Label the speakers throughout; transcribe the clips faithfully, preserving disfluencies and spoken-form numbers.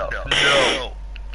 Speaker 1: no, no.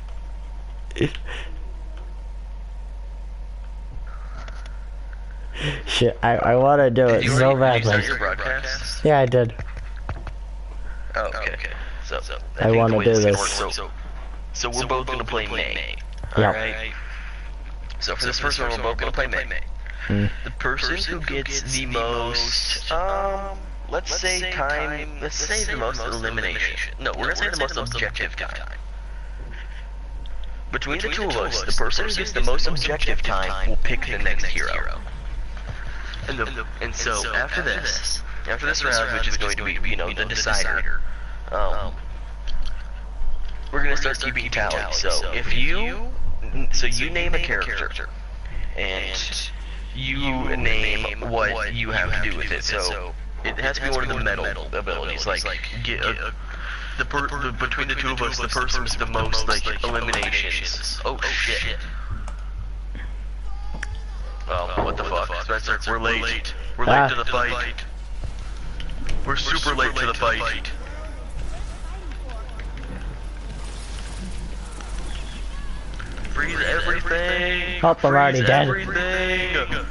Speaker 2: Shit, I, I want to do it
Speaker 1: you
Speaker 2: so
Speaker 1: already,
Speaker 2: badly.
Speaker 1: did you start your broadcast?
Speaker 2: Yeah, I did.
Speaker 1: Oh, okay. okay. So, so
Speaker 2: I, I want to do this.
Speaker 1: Work, so, so, so we're so both gonna play May. May.
Speaker 2: Yep.
Speaker 1: Alright. So for this first one, we're both gonna play May.
Speaker 2: Mm.
Speaker 1: The person who gets the most, um, let's say time, let's say the most elimination. No, we're gonna say the most objective time. Between the two of us, the person who gets the most objective time will pick the next hero. And, the, and so after this, after this round, which is going to be, you know, the decider, um, we're gonna start keeping tally. So if you, so you name a character, and you name what you have to do with it. So it has to be one of the metal abilities, like get a, the, per, the between the two of us, the person with the most like eliminations. Oh shit! Well, what the fuck, Spencer? We're late. We're late
Speaker 2: ah.
Speaker 1: to the fight. We're super late to the fight. Freeze everything!
Speaker 2: Oh, I'm already dead.
Speaker 1: Everything.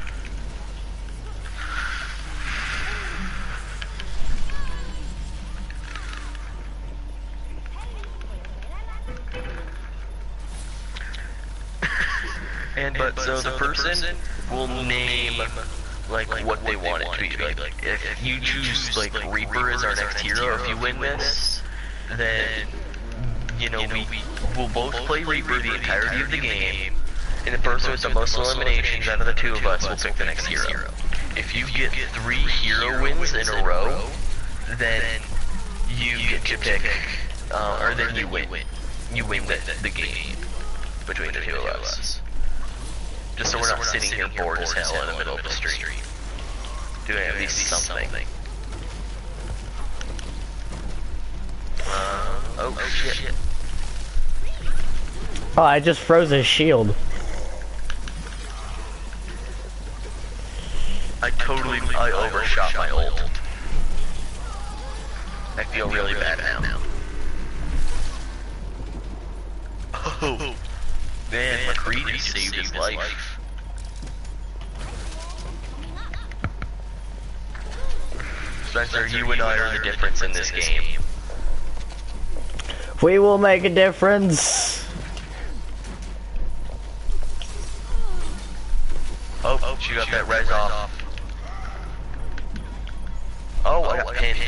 Speaker 1: And but so the person will name like what they want it to be. Like if you choose like Reaper as our next hero, if you win this, then you know we will both play Reaper the entirety of the game, and the person with the most eliminations out of the two of us will pick the next hero. If you get three hero wins in a row, then you get to pick, uh, or then you win. You win the, the game between the two of us. Just so we're not sitting here bored as hell in the middle of the street. Doing at least something. Uh, oh shit.
Speaker 2: Oh, I just froze his shield.
Speaker 1: I totally, I overshot my ult. I feel really bad now. Oh, man, McCree just saved his life. Spencer, you and I are the difference in this game.
Speaker 2: We will make a difference.
Speaker 1: Oh, oh she got that res off. Oh, I got pinned.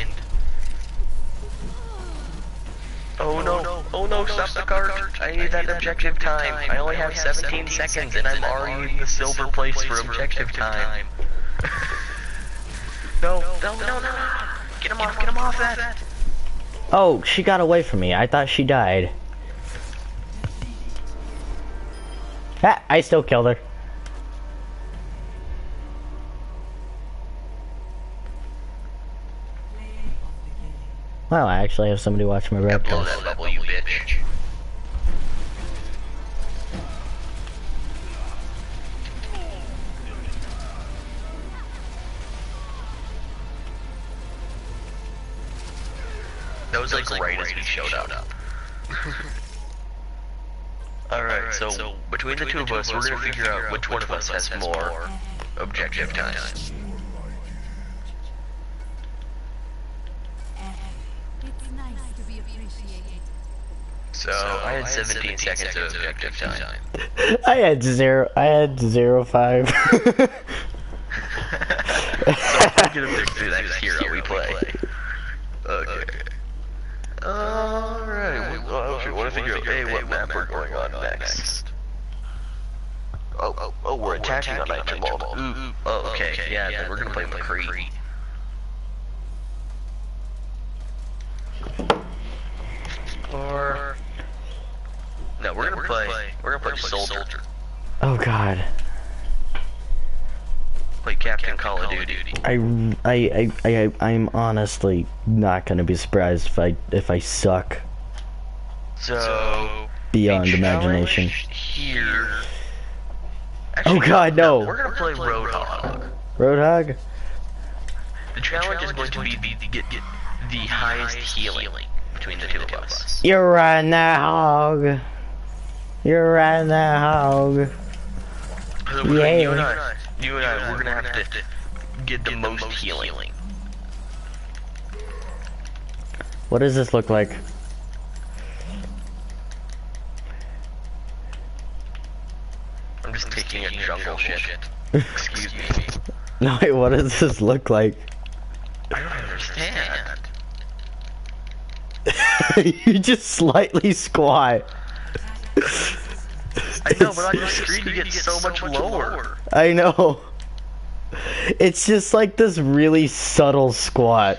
Speaker 1: Oh no, oh no, stop the cart. I need that objective time. I only have seventeen seconds and I'm already in the silver place for objective time. No, no, no, no. Get him off, get him off that.
Speaker 2: Oh, she got away from me. I thought she died. Ah, I still killed her. Wow, I actually have somebody watch my broadcast.
Speaker 1: Blow that bubble, you bitch. That was like, that was, like right, right as we showed up. up. Alright, Alright, so, so between, between the two of us, we're gonna figure out which one of us has more objective time. So, I had seventeen seconds of objective time.
Speaker 2: I had zero, I had zero five.
Speaker 1: So we're gonna pick the next hero we play. Okay. Alright, well, I want to figure out, hey, what map we're going on next. Oh, oh, oh, we're attacking on Nitramult. Ooh, oh, okay, yeah, then we're gonna play McCree. Or... No, we're gonna play, we're gonna play Soldier.
Speaker 2: Oh god.
Speaker 1: Play Captain Call of Duty.
Speaker 2: I, I, I, I, I'm honestly not gonna be surprised if I, if I suck.
Speaker 1: So...
Speaker 2: Beyond imagination.
Speaker 1: Here...
Speaker 2: Actually, oh god, no!
Speaker 1: no! We're gonna play Roadhog.
Speaker 2: Roadhog?
Speaker 1: The challenge is going to be the, get, get the highest healing between the two of us.
Speaker 2: You're riding that hog. You're riding that hog.
Speaker 1: So between yeah. you and I, you and I, we're gonna have to get the most healing.
Speaker 2: What does this look like?
Speaker 1: I'm just taking a jungle shit. Excuse me.
Speaker 2: No, wait, what does this look like?
Speaker 1: I don't understand.
Speaker 2: You just slightly squat.
Speaker 1: I know, but on your screen you get so much lower.
Speaker 2: I know. It's just like this really subtle squat.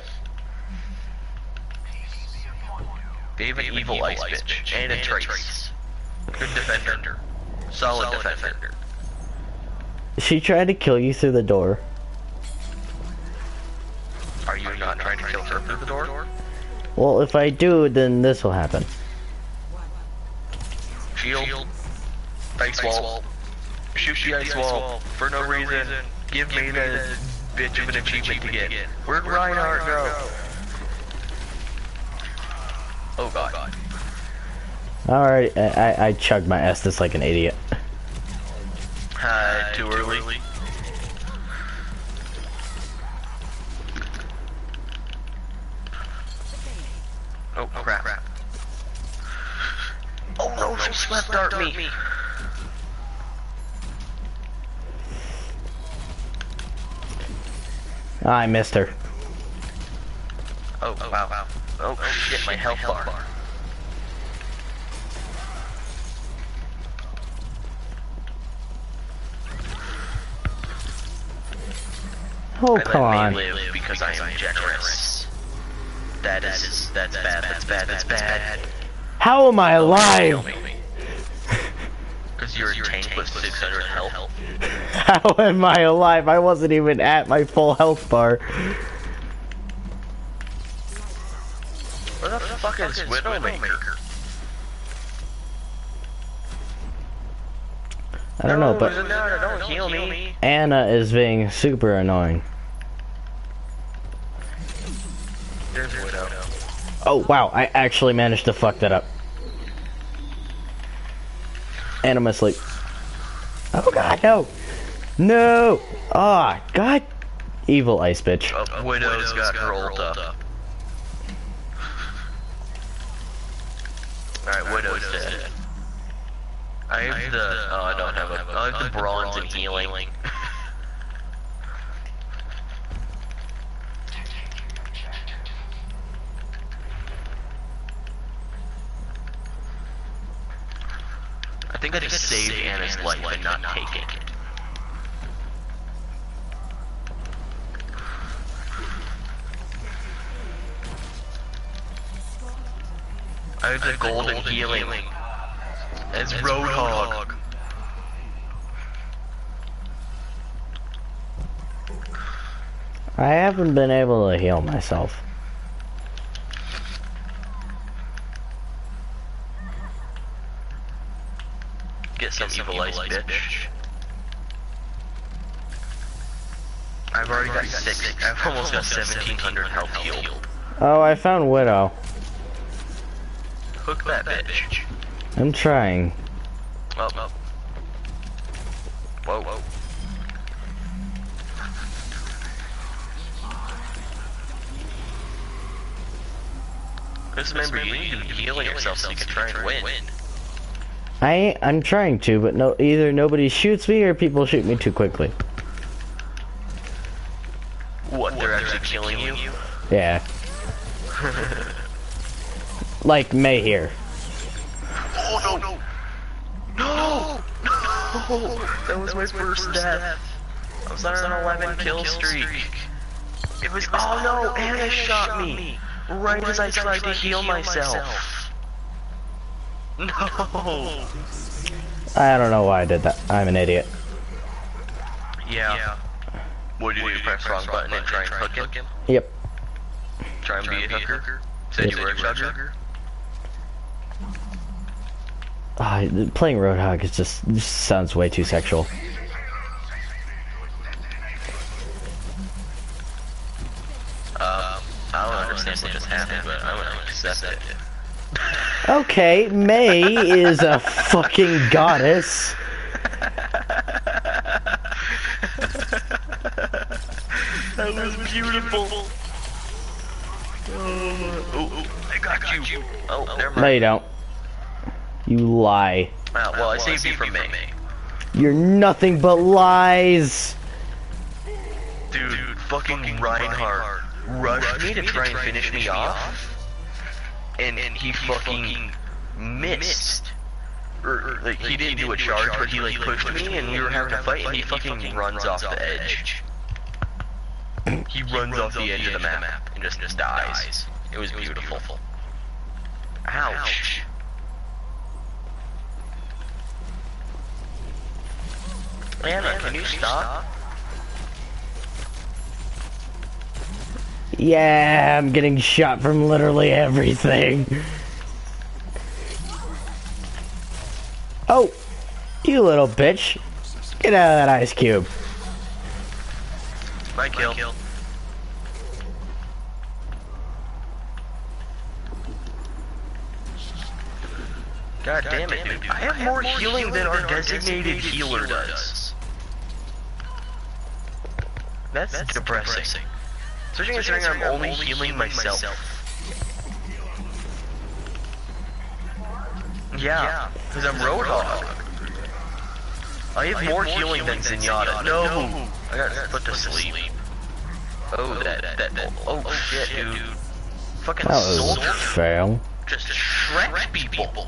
Speaker 1: They have an evil ice bitch and a trace. Good defender. Solid defender.
Speaker 2: She tried to kill you through the door.
Speaker 1: Are you not trying to kill her through the door?
Speaker 2: Well, if I do, then this will happen.
Speaker 1: Shield. Ice wall. Shoot the ice wall. For no reason. Give me the bitch of an achievement to get. Where'd Reinhardt go? Oh god.
Speaker 2: Alright, I, I, I chugged my Estus like an idiot.
Speaker 1: Uh, too early. Oh crap. Oh no, she swept dart me.
Speaker 2: I missed her.
Speaker 1: Oh wow. wow. Oh shit, my health bar.
Speaker 2: Oh, come on.
Speaker 1: Live because I am generous. That is, that's bad, that's bad, that's bad.
Speaker 2: How am I alive?
Speaker 1: Because you're a tank with six hundred health.
Speaker 2: How am I alive? I wasn't even at my full health bar.
Speaker 1: Where the fuck is Widowmaker?
Speaker 2: I don't know, but
Speaker 1: don't heal me.
Speaker 2: Anna is being super annoying.
Speaker 1: There's Widow.
Speaker 2: Oh wow, I actually managed to fuck that up. And I'm asleep. Oh god, no! No! Ah, oh, god! Evil ice bitch.
Speaker 1: Oh, Widow's, Widow's got, got her ult up. up. Alright, Widow's, Widow's dead. dead. I have, I have the, the, oh I don't have a, I have the bronze and healing. healing. I think I just saved Anna's life and not take it. I have the golden healing. As Roadhog.
Speaker 2: I haven't been able to heal myself.
Speaker 1: Get some, Get some evil ice, bitch. bitch. I've already got six. I've almost got seventeen hundred health healed.
Speaker 2: Oh, I found Widow.
Speaker 1: Hook that bitch.
Speaker 2: I'm trying.
Speaker 1: Oh, oh. Whoa, whoa. Just remember, you need to be healing yourself so you can try and win.
Speaker 2: I I'm trying to, but no, either nobody shoots me or people shoot me too quickly.
Speaker 1: What, they're actually killing you?
Speaker 2: Yeah. Like May here.
Speaker 1: Oh no! No! No! No! That was my first death. I was on an eleven kill streak. It was. Oh no! Anna shot me right as I tried to heal myself. No!
Speaker 2: I don't know why I did that. I'm an idiot.
Speaker 1: Yeah. What did you press wrong button and try and hook him?
Speaker 2: Yep.
Speaker 1: Try and be a hooker? Said you were a chugger?
Speaker 2: Uh, playing Roadhog is just, just sounds way too sexual.
Speaker 1: Um, I don't understand what just happened, but I'm gonna accept it.
Speaker 2: Okay, May is a fucking goddess.
Speaker 1: That was beautiful. Oh, oh, I got you. Oh, never mind.
Speaker 2: No, you don't. You lie.
Speaker 1: Uh, well, I saved you from me.
Speaker 2: You're nothing but lies.
Speaker 1: Dude, Dude fucking, fucking Reinhardt rushed me to try and finish me off, and, and he fucking missed. Or, or like, he didn't do a charge, but he like pushed me, and we were having a fight, and he fucking runs off the edge. He runs off the edge of the map and just just dies. It was beautiful. Ouch. Anna, can you stop?
Speaker 2: Yeah, I'm getting shot from literally everything. Oh, you little bitch. Get out of that ice cube.
Speaker 1: My kill. God damn it, dude. I have more healing than our designated healer does. That's depressing. Especially considering I'm only healing myself. Yeah, because I'm Roadhog. I have more healing than Zenyatta. No! I got put to sleep. Oh, that, that, that, oh shit, dude. Fucking
Speaker 2: That was
Speaker 1: soldier.
Speaker 2: a fail.
Speaker 1: Just shred people.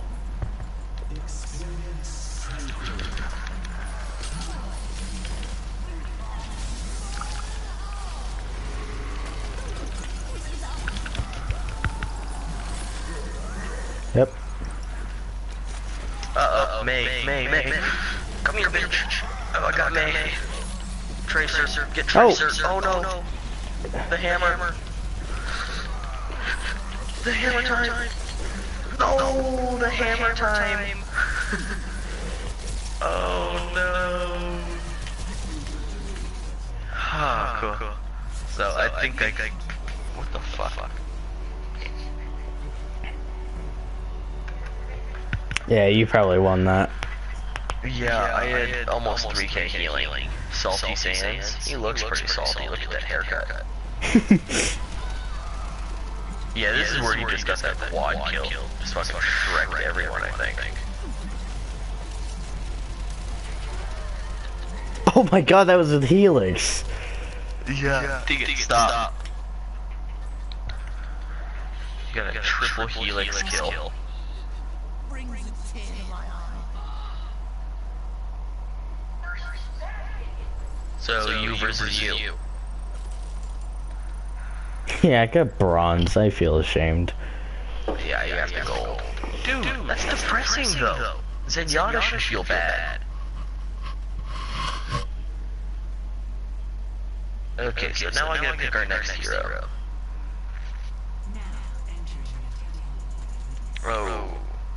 Speaker 2: Yep.
Speaker 1: Uh-oh, May, May, May. Come here, bitch. Oh, I got May. Tracer, get Tracer. Oh, oh no. The hammer. The hammer time. Oh, the hammer time. Oh no. Ah, cool. So I think I, I what the fuck?
Speaker 2: Yeah, you probably won that.
Speaker 1: Yeah, yeah I, had I had almost three K healing. healing. Salty, salty Sands. Sands. He looks, he looks pretty, pretty salty. salty. Look at that haircut. Yeah, this yeah, is where he just got that quad, quad kill. kill. Just fucking wrecked everyone, I think.
Speaker 2: Oh my god, that was with Helix.
Speaker 1: Yeah. yeah. Dig it, Dig stop. stop. You got a, you got a triple, triple Helix, Helix kill. kill. So, so you versus you. you.
Speaker 2: Yeah, I got bronze. I feel ashamed.
Speaker 1: Yeah, you have to gold. Dude, Dude that's, that's depressing, depressing though. Zenyatta should feel bad. Okay, okay so, so now I gotta pick our next hero. hero. Oh.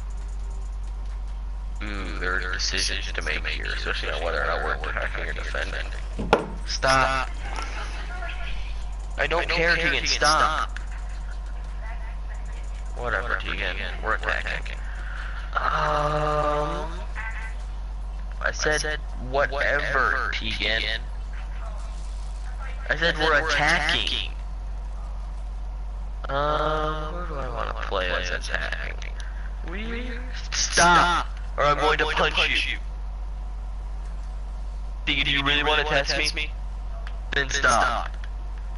Speaker 1: Ooh, there are decisions to make here, especially on whether or not we're attacking or defending. Stop. I don't, I don't care, care Tegan, stop. stop. Whatever, Whatever Tegan, we're attacking. Um, I said, I said whatever, whatever Tegan. Tegan. I said, I said we're, we're attacking. attacking. Um, where do I want to play as attacking? We stop. Or I'm, or going, I'm to going to punch you. you. Tegan, do you really, really want to test, test me? me? Then, then stop. stop.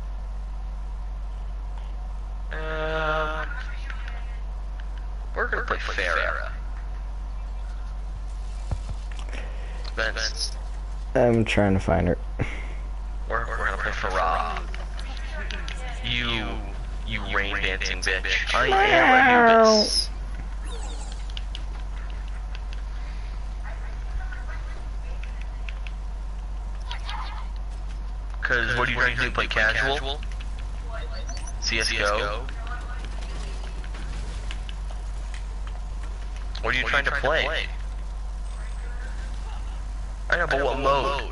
Speaker 1: Uh, we're gonna play Pharah. Vince.
Speaker 2: I'm trying to find her.
Speaker 1: We're, we're gonna play Pharah. You, you rain dancing bitch. I am Anubis. Cause what are you trying to do? Play casual? C S G O? What are you trying to play? I know, but what mode?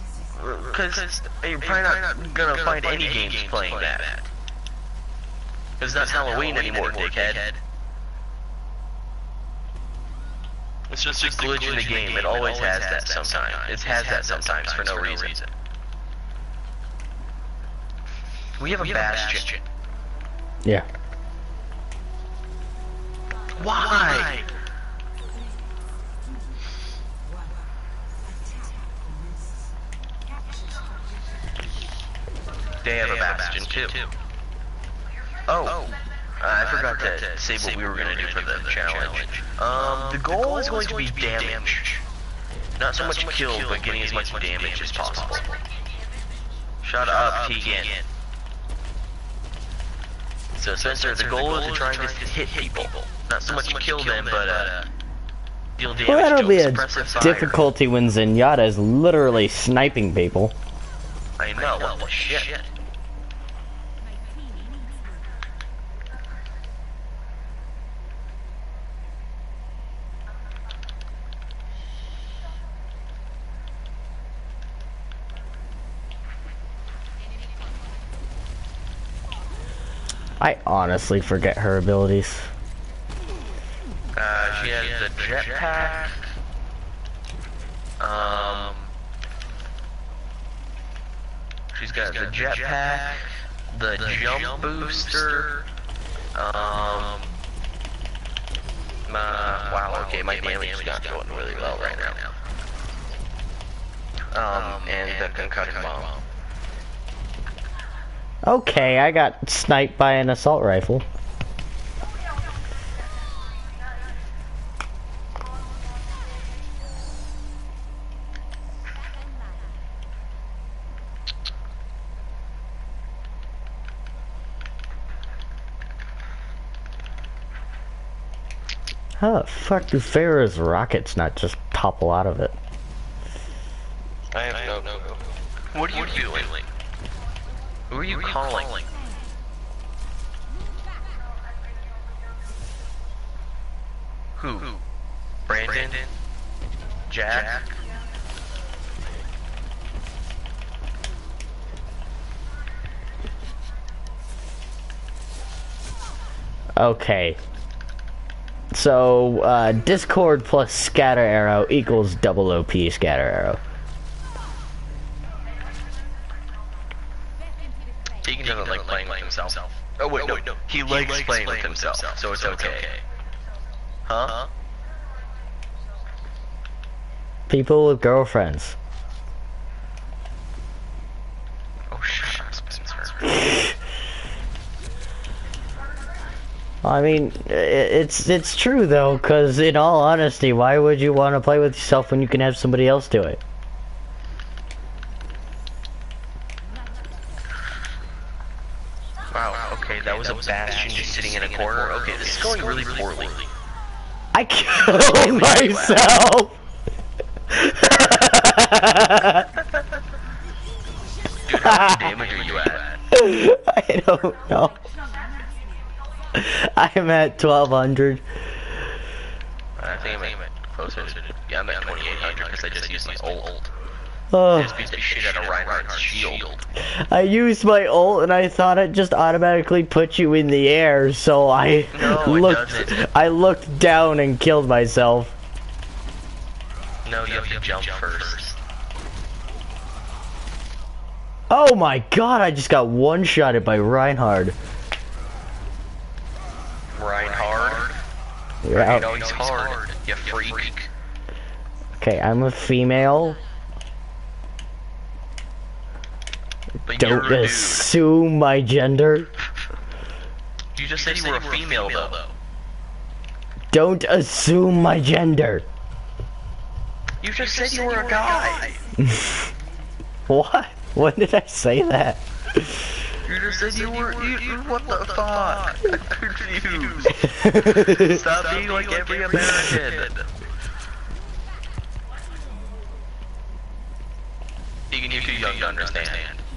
Speaker 1: Cause you're probably not gonna find any games playing that. It's not Halloween anymore, dickhead. It's just a glitch in the game. It always has that sometimes. It has that sometimes for no reason. We have a Bastion.
Speaker 2: Yeah.
Speaker 1: Why? They have a Bastion too. Oh, I forgot to say what we were gonna do for the challenge. Um, the goal is going to be damage. Not so much kills, but getting as much damage as possible. Shut up, Tegan. So Spencer, the goal is to try and just hit people. Not so much kill them, but uh, deal damage.
Speaker 2: Well, that'll be a
Speaker 1: fire.
Speaker 2: difficulty when Zenyatta is literally sniping people.
Speaker 1: I know, what the shit?
Speaker 2: I honestly forget her abilities.
Speaker 1: Uh, she has the jetpack. Um, she's got the jetpack, the jump booster. Um, uh, wow. Okay, my damage is not going really well right now. Um, and the concussion bomb.
Speaker 2: Okay, I got sniped by an assault rifle. How the fuck do Farah's rockets not just topple out of it?
Speaker 1: I have no no. What are you doing? Who are you calling? Who? Brandon? Jack?
Speaker 2: Okay. So, uh, Discord plus scatter arrow equals double O P scatter arrow.
Speaker 1: He doesn't like playing with himself. Oh wait, no, no. He likes playing with himself, so it's okay. Huh?
Speaker 2: People with girlfriends.
Speaker 1: Oh, shut up, Spencer.
Speaker 2: I mean, it's it's true though, because in all honesty, why would you want to play with yourself when you can have somebody else do it?
Speaker 1: Wow, okay, that was a Bastion just sitting in a corner. Okay, this is going really poorly.
Speaker 2: I killed myself!
Speaker 1: Dude, how much damage are you at?
Speaker 2: I don't know. I'm at twelve hundred.
Speaker 1: I think I'm at closer to... Yeah, I'm at twenty-eight hundred because I just used my ult.
Speaker 2: Oh.
Speaker 1: I just beat the shit out of Reinhardt's shield.
Speaker 2: I used my ult and I thought it just automatically put you in the air, so I
Speaker 1: no,
Speaker 2: looked
Speaker 1: it doesn't.
Speaker 2: I looked down and killed myself.
Speaker 1: No, you have to jump first.
Speaker 2: Oh my god, I just got one-shotted by Reinhardt.
Speaker 1: Reinhardt?
Speaker 2: Yeah.
Speaker 1: You know he's hard, you freak.
Speaker 2: Okay, I'm a female.
Speaker 1: But
Speaker 2: Don't
Speaker 1: you're a dude.
Speaker 2: assume my gender.
Speaker 1: You just said you were a female, though.
Speaker 2: Don't assume my gender.
Speaker 1: You just said you were a guy.
Speaker 2: What? When did I say that?
Speaker 1: You just said you were. You, you, what the fuck? I'm confused. Stop being like every American. Egan, you're too young to understand.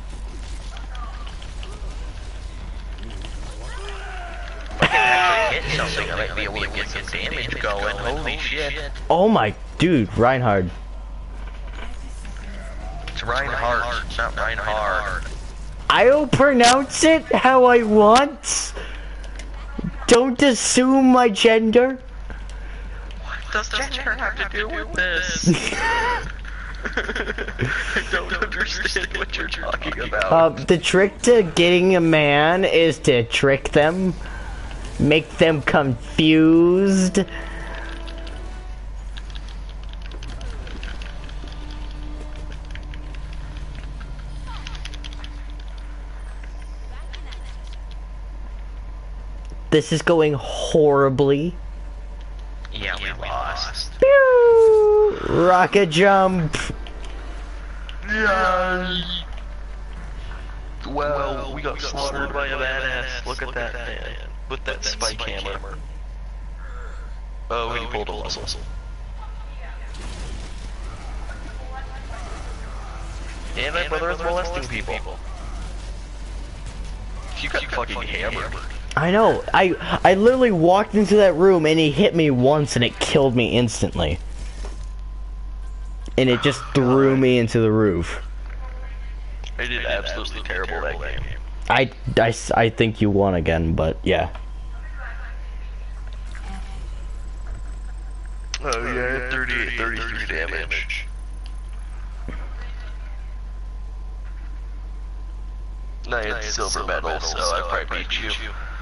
Speaker 1: If I can actually hit something, I might be able to get some damage going. Holy shit.
Speaker 2: Oh my dude, Reinhardt.
Speaker 1: It's Reinhardt, not Reinhardt.
Speaker 2: I'll pronounce it how I want. Don't assume my gender.
Speaker 1: What does gender have to do with this? I don't understand what you're talking about.
Speaker 2: Uh, the trick to getting a man is to trick them, make them confused. This is going horribly.
Speaker 1: Yeah, we lost.
Speaker 2: Pew! Rocket jump.
Speaker 1: Yeah. Well, we got slaughtered by a badass. Look at that man with that spike hammer. Oh, he pulled a muscle. And my brother is molesting people. You got fucking hammered.
Speaker 2: I know. I I literally walked into that room and he hit me once and it killed me instantly. And it just threw me into the roof.
Speaker 1: I did absolutely terrible that game.
Speaker 2: I, I, I think you won again, but yeah.
Speaker 1: Oh yeah, thirty-eight, thirty-three damage. No, it's silver medal, so I probably beat you.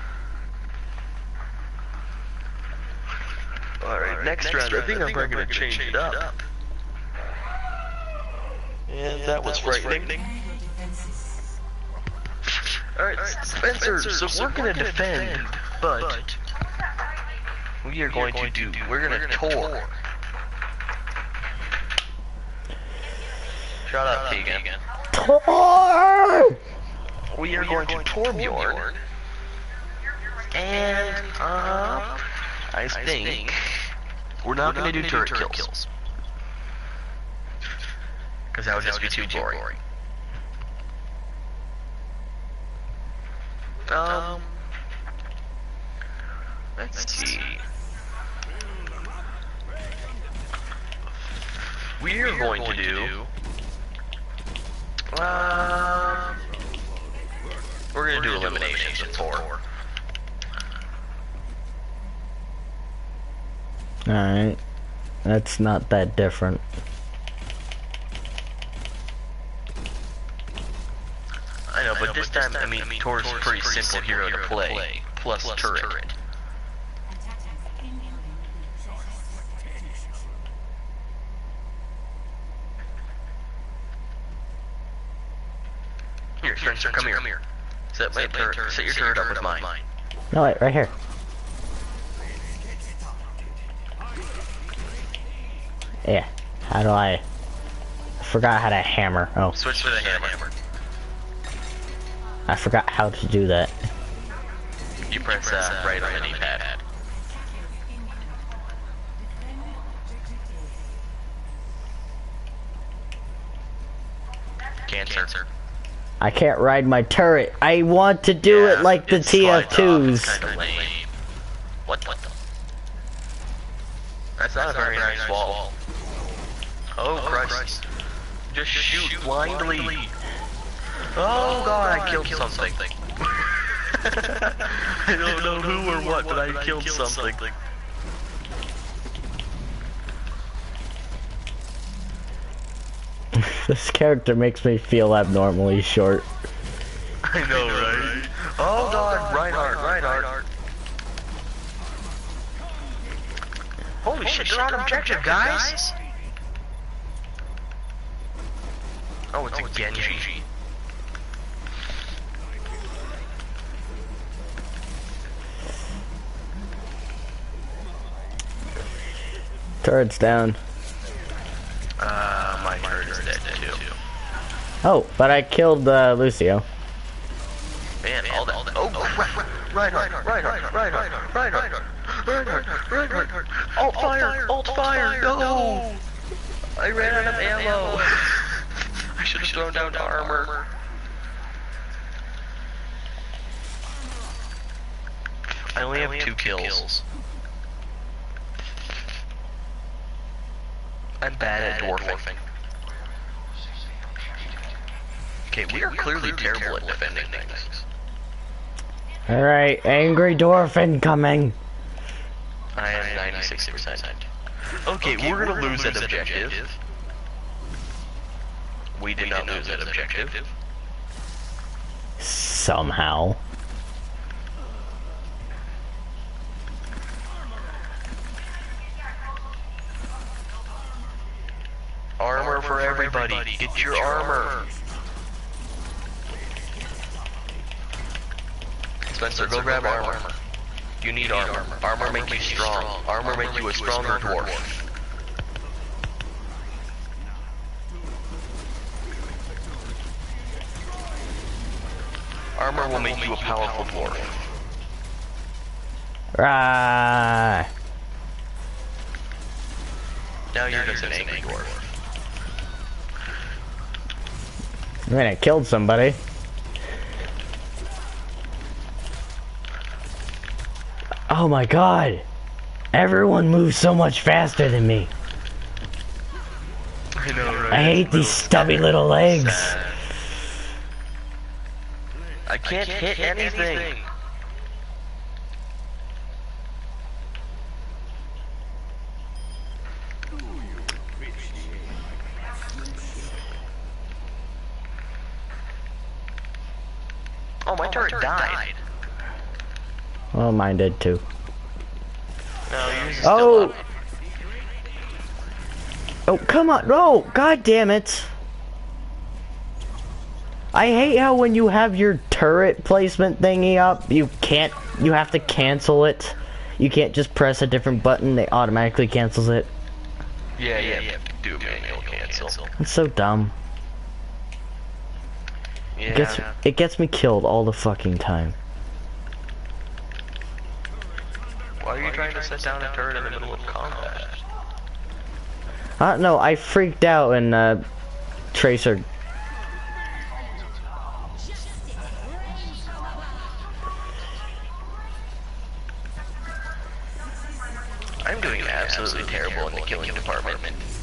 Speaker 1: Alright, next round, I think I'm probably gonna change it up. And that was frightening. Alright, Spencer, so we're gonna defend, but we are going to do, we're gonna tour. Shut up, Tegan.
Speaker 2: Tour!
Speaker 1: We are going to Torbjorn. And, uh, I think we're not gonna do turret kills. Because that would just be too boring. Um, let's see. We're going to do. Um, we're gonna do eliminations of four.
Speaker 2: Alright. That's not that different.
Speaker 1: I know, but this time, I mean, Tor's a pretty simple hero to play, plus turret. Here, Spencer, come here. Set my turret, set your turret up with mine.
Speaker 2: No, wait, right here. Yeah. How do I... I forgot how to hammer. Oh.
Speaker 1: Switch to the hammer.
Speaker 2: I forgot how to do that.
Speaker 1: You press uh, right on the D-pad. Cancer.
Speaker 2: I can't ride my turret. I want to do yeah, it like the T F twos.
Speaker 1: What the? That's not a very nice wall. Oh, Christ. Just shoot blindly. Oh god, I killed something. I don't know who or what, but I killed something.
Speaker 2: This character makes me feel abnormally short.
Speaker 1: I know, right? Oh god, Reinhardt, Reinhardt. Holy shit, they're on objective, guys! Oh, it's a Genji.
Speaker 2: Turret's down.
Speaker 1: Uh, my turret is dead too.
Speaker 2: Oh, but I killed uh, Lucio.
Speaker 1: Man, all that. Oh, crap. Reinhardt, Reinhardt, Reinhardt, Reinhardt, Reinhardt, Reinhardt. Alt fire, alt fire, no! I ran out of ammo. I should have thrown down armor. I only have two kills. I'm bad at dwarfing. Okay, we are clearly terrible at defending things.
Speaker 2: Alright, angry dwarf incoming.
Speaker 1: I am ninety-six percent. Okay, okay, we're gonna lose that objective. We did not lose that objective.
Speaker 2: Somehow.
Speaker 1: Armor for everybody. Get your armor. Spencer, go grab armor. You need armor. Armor make you strong. Armor make you a stronger dwarf. Armor will make you a powerful dwarf.
Speaker 2: Right.
Speaker 1: Now you're just an angry dwarf.
Speaker 2: I mean, I killed somebody. Oh my god! Everyone moves so much faster than me.
Speaker 1: I know, right?
Speaker 2: I hate these stubby little legs.
Speaker 1: Sad. I can't, I can't hit, hit anything. anything. Oh, my, oh, turret, my turret died. died.
Speaker 2: Well, mine did too.
Speaker 1: No, yours is
Speaker 2: oh!
Speaker 1: Still up.
Speaker 2: Oh, come on! No! God damn it! I hate how when you have your turret placement thingy up, you can't, you have to cancel it. You can't just press a different button, it automatically cancels it.
Speaker 1: Yeah, yeah, yeah. Do a manual cancel.
Speaker 2: It's so dumb.
Speaker 1: Yeah.
Speaker 2: It gets, it gets me killed all the fucking time.
Speaker 1: Why are you trying to set down a turret in the middle of combat?
Speaker 2: I don't know, I freaked out and, uh, Tracer...
Speaker 1: I'm doing absolutely terrible in the killing department.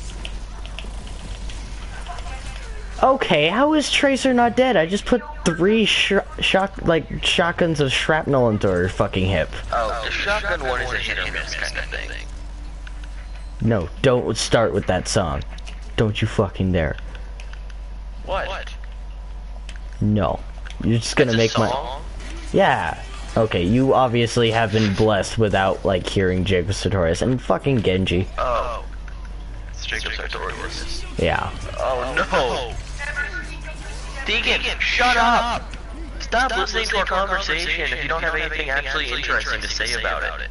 Speaker 2: Okay, how is Tracer not dead? I just put three sh shock, like, shotguns of shrapnel into her fucking hip.
Speaker 1: Oh, the shotgun one is a hit or miss kind of thing.
Speaker 2: No, don't start with that song. Don't you fucking dare.
Speaker 1: What?
Speaker 2: No. You're just gonna make my... Yeah. Okay, you obviously have been blessed without, like, hearing Jacob Sartorius and fucking Genji.
Speaker 1: Oh. It's Jacob Sartorius.
Speaker 2: Yeah.
Speaker 1: Oh no! Deegan, shut up! Stop, Stop listening to our conversation, conversation if you don't have anything actually interesting to say about it.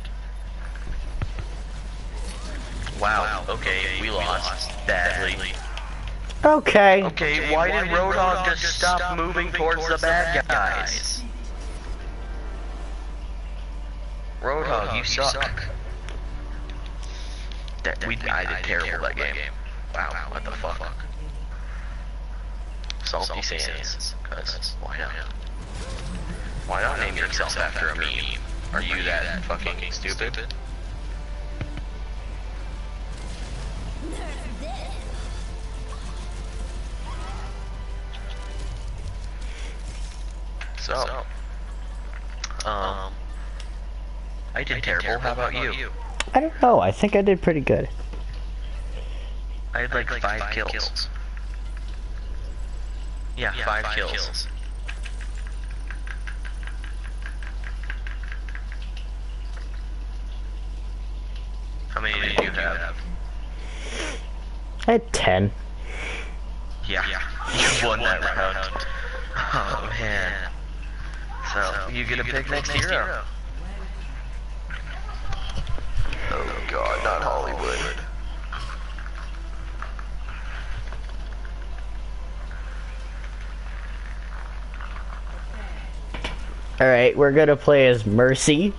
Speaker 1: Wow, okay, we lost badly.
Speaker 2: Okay.
Speaker 1: Okay, why did Roadhog just stop moving towards the bad guys? Roadhog, you suck. That, we, I did terrible that game. Wow, what the fuck? Salty Sands. Cause, why not? Why not name yourself after a meme? Are you that fucking stupid? So, um, I did terrible. How about you?
Speaker 2: I don't know. I think I did pretty good.
Speaker 1: I had like, I had like five, five kills. kills. Yeah, yeah five, five kills. kills. How many How did you have? have?
Speaker 2: I had ten.
Speaker 1: Yeah, yeah. you won, won that, that round. round. Oh man. So, so you get a pick next hero. hero. Oh god, not Hollywood.
Speaker 2: Alright, we're gonna play as Mercy.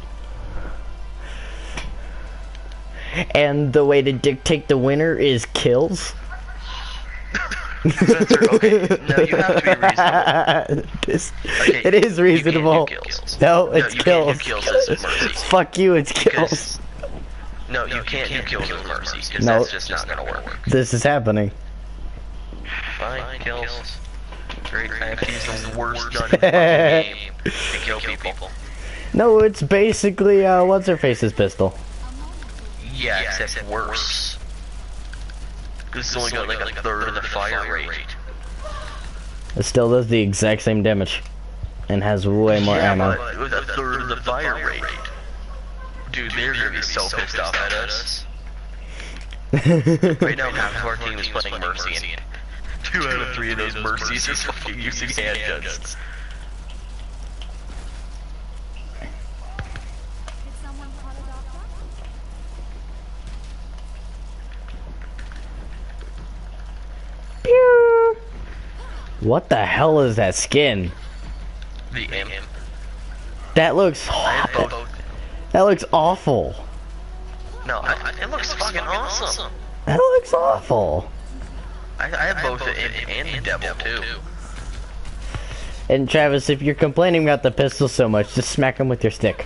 Speaker 2: And the way to dictate the winner is kills.
Speaker 1: Spencer, okay, no, you have to be reasonable.
Speaker 2: This,
Speaker 1: okay,
Speaker 2: it is reasonable.
Speaker 1: You can't do kills.
Speaker 2: No, it's
Speaker 1: no, you
Speaker 2: kills.
Speaker 1: Can't do kills as Mercy.
Speaker 2: Fuck you, it's kills.
Speaker 1: Because, no, you, no, can't, you can't do kills as Mercy, because
Speaker 2: no,
Speaker 1: that's just not gonna work.
Speaker 2: This is happening.
Speaker 1: Fine, Fine kills. kills. Great, I have to use the worst gun in the game to kill people.
Speaker 2: No, it's basically, uh, what's her face's pistol.
Speaker 1: Yeah, except, except worse. Because it's only got like a third of the fire rate.
Speaker 2: It still does the exact same damage. And has way more
Speaker 1: yeah,
Speaker 2: ammo.
Speaker 1: But with a third of the fire rate. Dude, they're gonna be so pissed off at us. Right now, half of our team is playing Mercy, and two out of three of those Mercies are fucking using handguns.
Speaker 2: Pew! What the hell is that skin?
Speaker 1: The imp.
Speaker 2: That looks hot. That looks awful.
Speaker 1: No, I, I, it looks fucking awesome.
Speaker 2: That looks awful.
Speaker 1: I, I have both the imp and the devil too.
Speaker 2: And Travis, if you're complaining about the pistol so much, just smack him with your stick.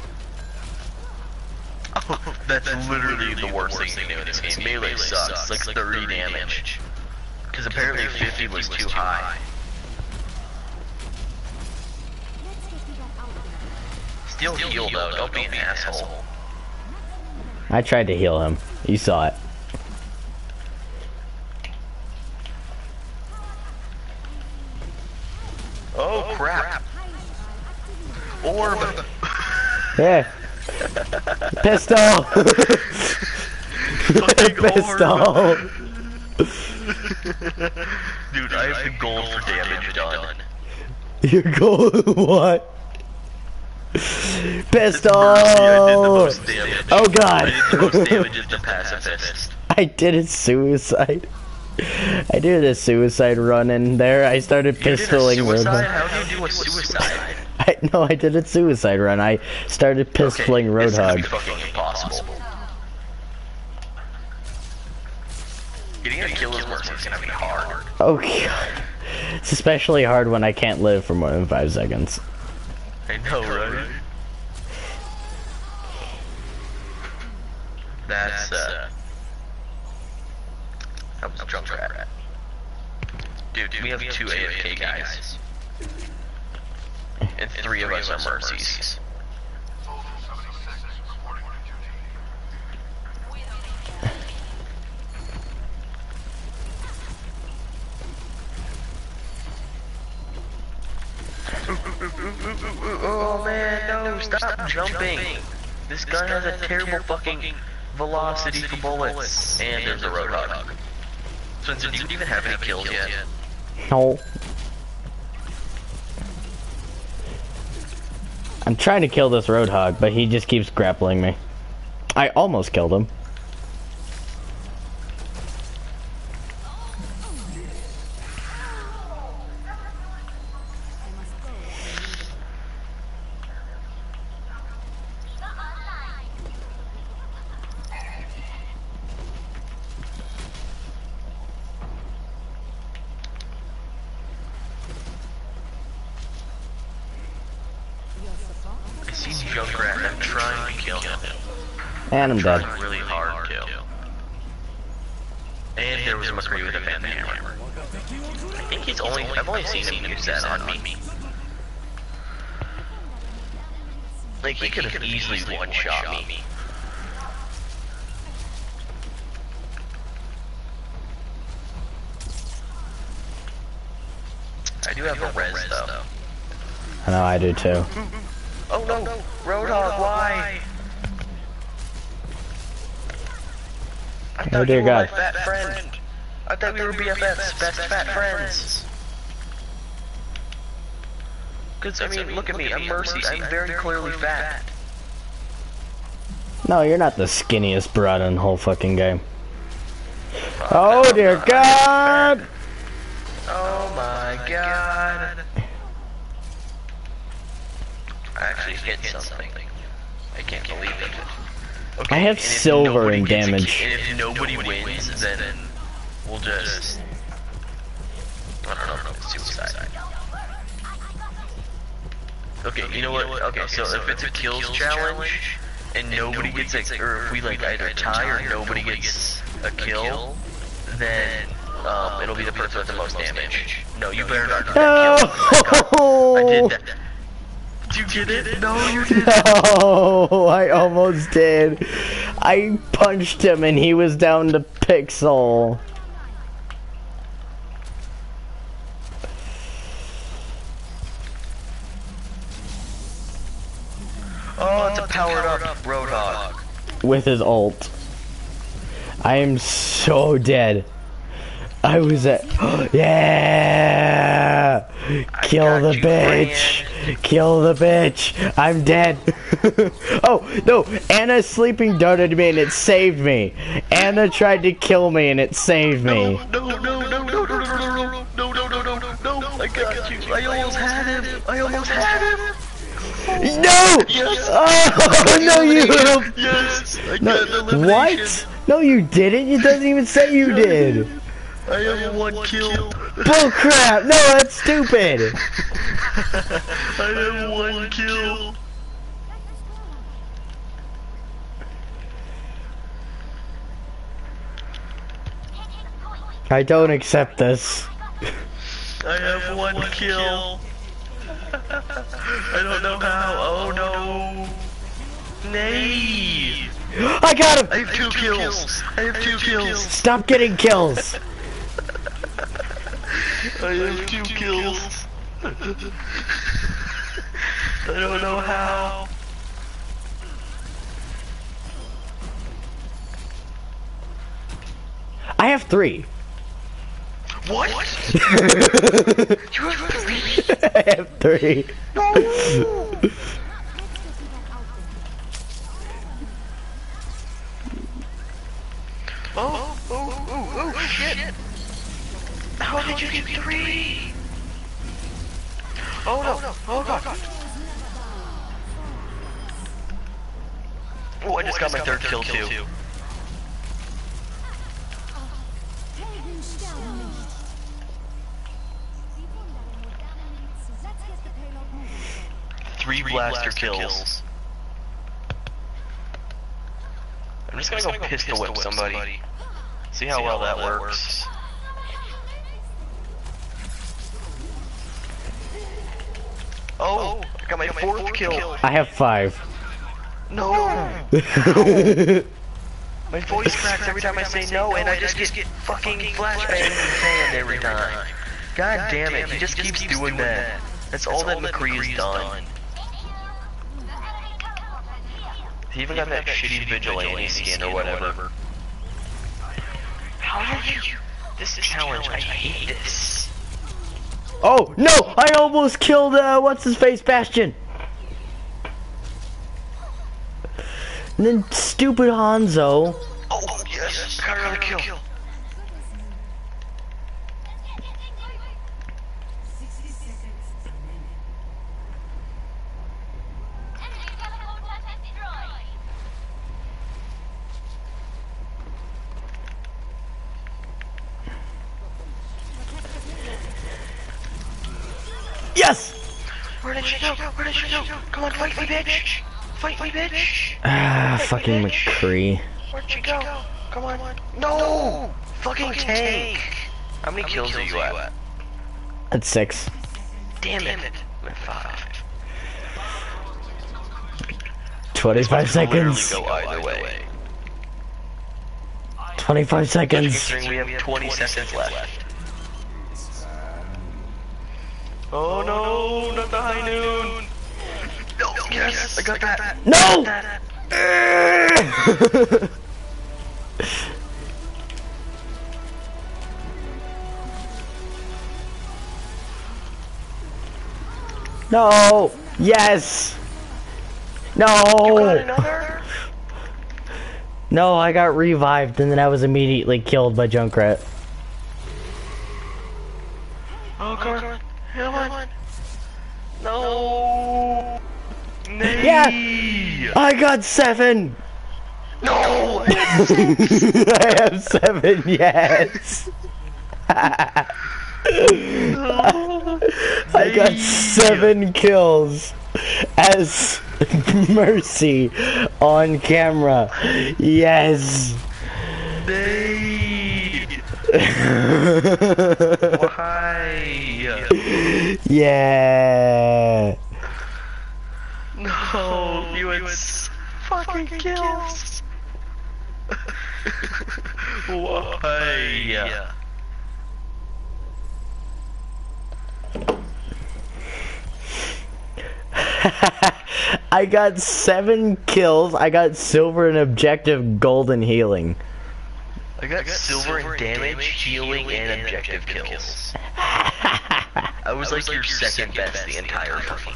Speaker 1: Oh, that's literally the worst thing to do in this game. Melee sucks. It's like thirty damage. Because apparently fifty was too high. Still heal though, don't be an asshole.
Speaker 2: I tried to heal him. You saw it.
Speaker 1: Oh crap. Orb.
Speaker 2: Yeah. Pistol. Pistol.
Speaker 1: Dude, I have the gold for damage done.
Speaker 2: Your goal what? Pistol!
Speaker 1: Oh god!
Speaker 2: I
Speaker 1: did the most damage as the pacifist.
Speaker 2: I did a suicide. I did a suicide run in there. I started pistoling Roadhog.
Speaker 1: How do you do a suicide?
Speaker 2: I no, I did a suicide run. I started pistoling
Speaker 1: okay,
Speaker 2: Roadhog.
Speaker 1: This is fucking impossible. Getting a kill is Mercy is gonna be hard.
Speaker 2: Oh god. It's especially hard when I can't live for more than five seconds.
Speaker 1: I know, right? That's, uh... That was a jump rat. Dude, we have two A F K guys. And three of us are Mercies. Oh man, no, stop jumping! This gun has a terrible fucking velocity for bullets. And there's a Roadhog. Spencer, do you even have any kills yet?
Speaker 2: No. I'm trying to kill this Roadhog, but he just keeps grappling me. I almost killed him.
Speaker 1: Junkrat, and I'm trying to kill him.
Speaker 2: And I'm dead.
Speaker 1: Trying really hard to. And there was a McCree with a Phantom Hammer. I think he's only, I've only seen him use that on me. Like, he could have easily one-shot me. I do have a res, though.
Speaker 2: I know, I do too.
Speaker 1: Oh no, Roadhog, why? I thought
Speaker 2: Oh dear
Speaker 1: you were
Speaker 2: God.
Speaker 1: my fat friend. I thought we were B F Fs, best fat friends. Cause I mean, look at me, I'm Mercy, I'm very clearly fat.
Speaker 2: No, you're not the skinniest broad in the whole fucking game. Oh dear God!
Speaker 1: Oh my God. I actually hit something. I can't believe it. Okay,
Speaker 2: I have silver in
Speaker 1: gets a
Speaker 2: damage.
Speaker 1: ki- and if nobody wins, then we'll just... I don't know, suicide. Okay, you know what? Okay, so if it's a kills challenge, and nobody gets a... Or if we like either tie or nobody gets a kill, then um, it'll be the person with the most damage. No, you better not do that kill. I did that. you get it? No, you didn't.
Speaker 2: No, I almost did. I punched him and he was down to Pixel.
Speaker 1: Oh, it's a powered up Roadhog.
Speaker 2: With his ult. I am so dead. I was at yeah. Kill the bitch. Friend. Kill the bitch. I'm dead. Oh no, Anna sleeping darted me and it saved me. Anna tried to kill me and it saved me.
Speaker 1: No, no, no, no, no, no, no, no, no, no, no, no, no, no, I got you. I almost had him. I almost had him.
Speaker 2: No!
Speaker 1: Yes!
Speaker 2: Oh, no, you little...
Speaker 1: Yes! I
Speaker 2: no,
Speaker 1: got an elimination.
Speaker 2: What? No, you didn't. It doesn't even say you did.
Speaker 1: I have one kill.
Speaker 2: Bull crap! No, that's stupid.
Speaker 1: I have one kill.
Speaker 2: I don't accept this.
Speaker 1: I have one kill. I don't know how. Oh no. Nay.
Speaker 2: I got him!
Speaker 1: I have two kills. I have two kills.
Speaker 2: Stop getting kills.
Speaker 1: I have two kills. I don't know how.
Speaker 2: I have three.
Speaker 1: What? You have three?
Speaker 2: I have three.
Speaker 1: No! Oh, oh, oh, oh, oh, shit! How did you get three? Oh no, oh god. Oh, I just got my third kill too. Three blaster kills. I'm just gonna go pistol whip somebody. See how well that works. Oh, I got my fourth kill.
Speaker 2: I have five.
Speaker 1: No. My voice cracks every time I say no, and I just get fucking flashbang in the sand every time. God damn it, he just keeps doing that. That's all that McCree has done. He even got that shitty vigilante skin or whatever. How did you... This challenge, I hate this.
Speaker 2: Oh, no! I almost killed, uh, what's-his-face, Bastion! And then stupid Hanzo.
Speaker 1: Oh, yes! Got another kill.
Speaker 2: Yes!
Speaker 1: Where did you go? Where did you go? Come on, fight me, bitch! Fight me, bitch!
Speaker 2: Ah, fucking McCree.
Speaker 1: Where'd you go? Come on. No! Fucking tank! How many kills are you at?
Speaker 2: At six.
Speaker 1: Damn it! I'm at five.
Speaker 2: Twenty-five seconds.
Speaker 1: Go either way.
Speaker 2: Twenty-five seconds.
Speaker 1: Considering we have twenty seconds left. Oh no, not the high noon! No, yes, I got that!
Speaker 2: No! No! Yes! No!
Speaker 1: You got another?
Speaker 2: No, I got revived and then I was immediately killed by Junkrat.
Speaker 1: Oh god. Come on. No. Nay.
Speaker 2: Yeah. I got seven.
Speaker 1: No.
Speaker 2: I have seven. Yes. I got seven kills as Mercy on camera. Yes.
Speaker 1: Nay. Why?
Speaker 2: Yeah.
Speaker 1: Oh, you had s- fucking kills. Why?
Speaker 2: I got seven kills. I got silver and objective, gold and healing.
Speaker 1: I got, I got silver, silver in damage, damage, healing, and, and objective, objective kills. kills. I was, I like, was like your, your second, second best, best the entire fucking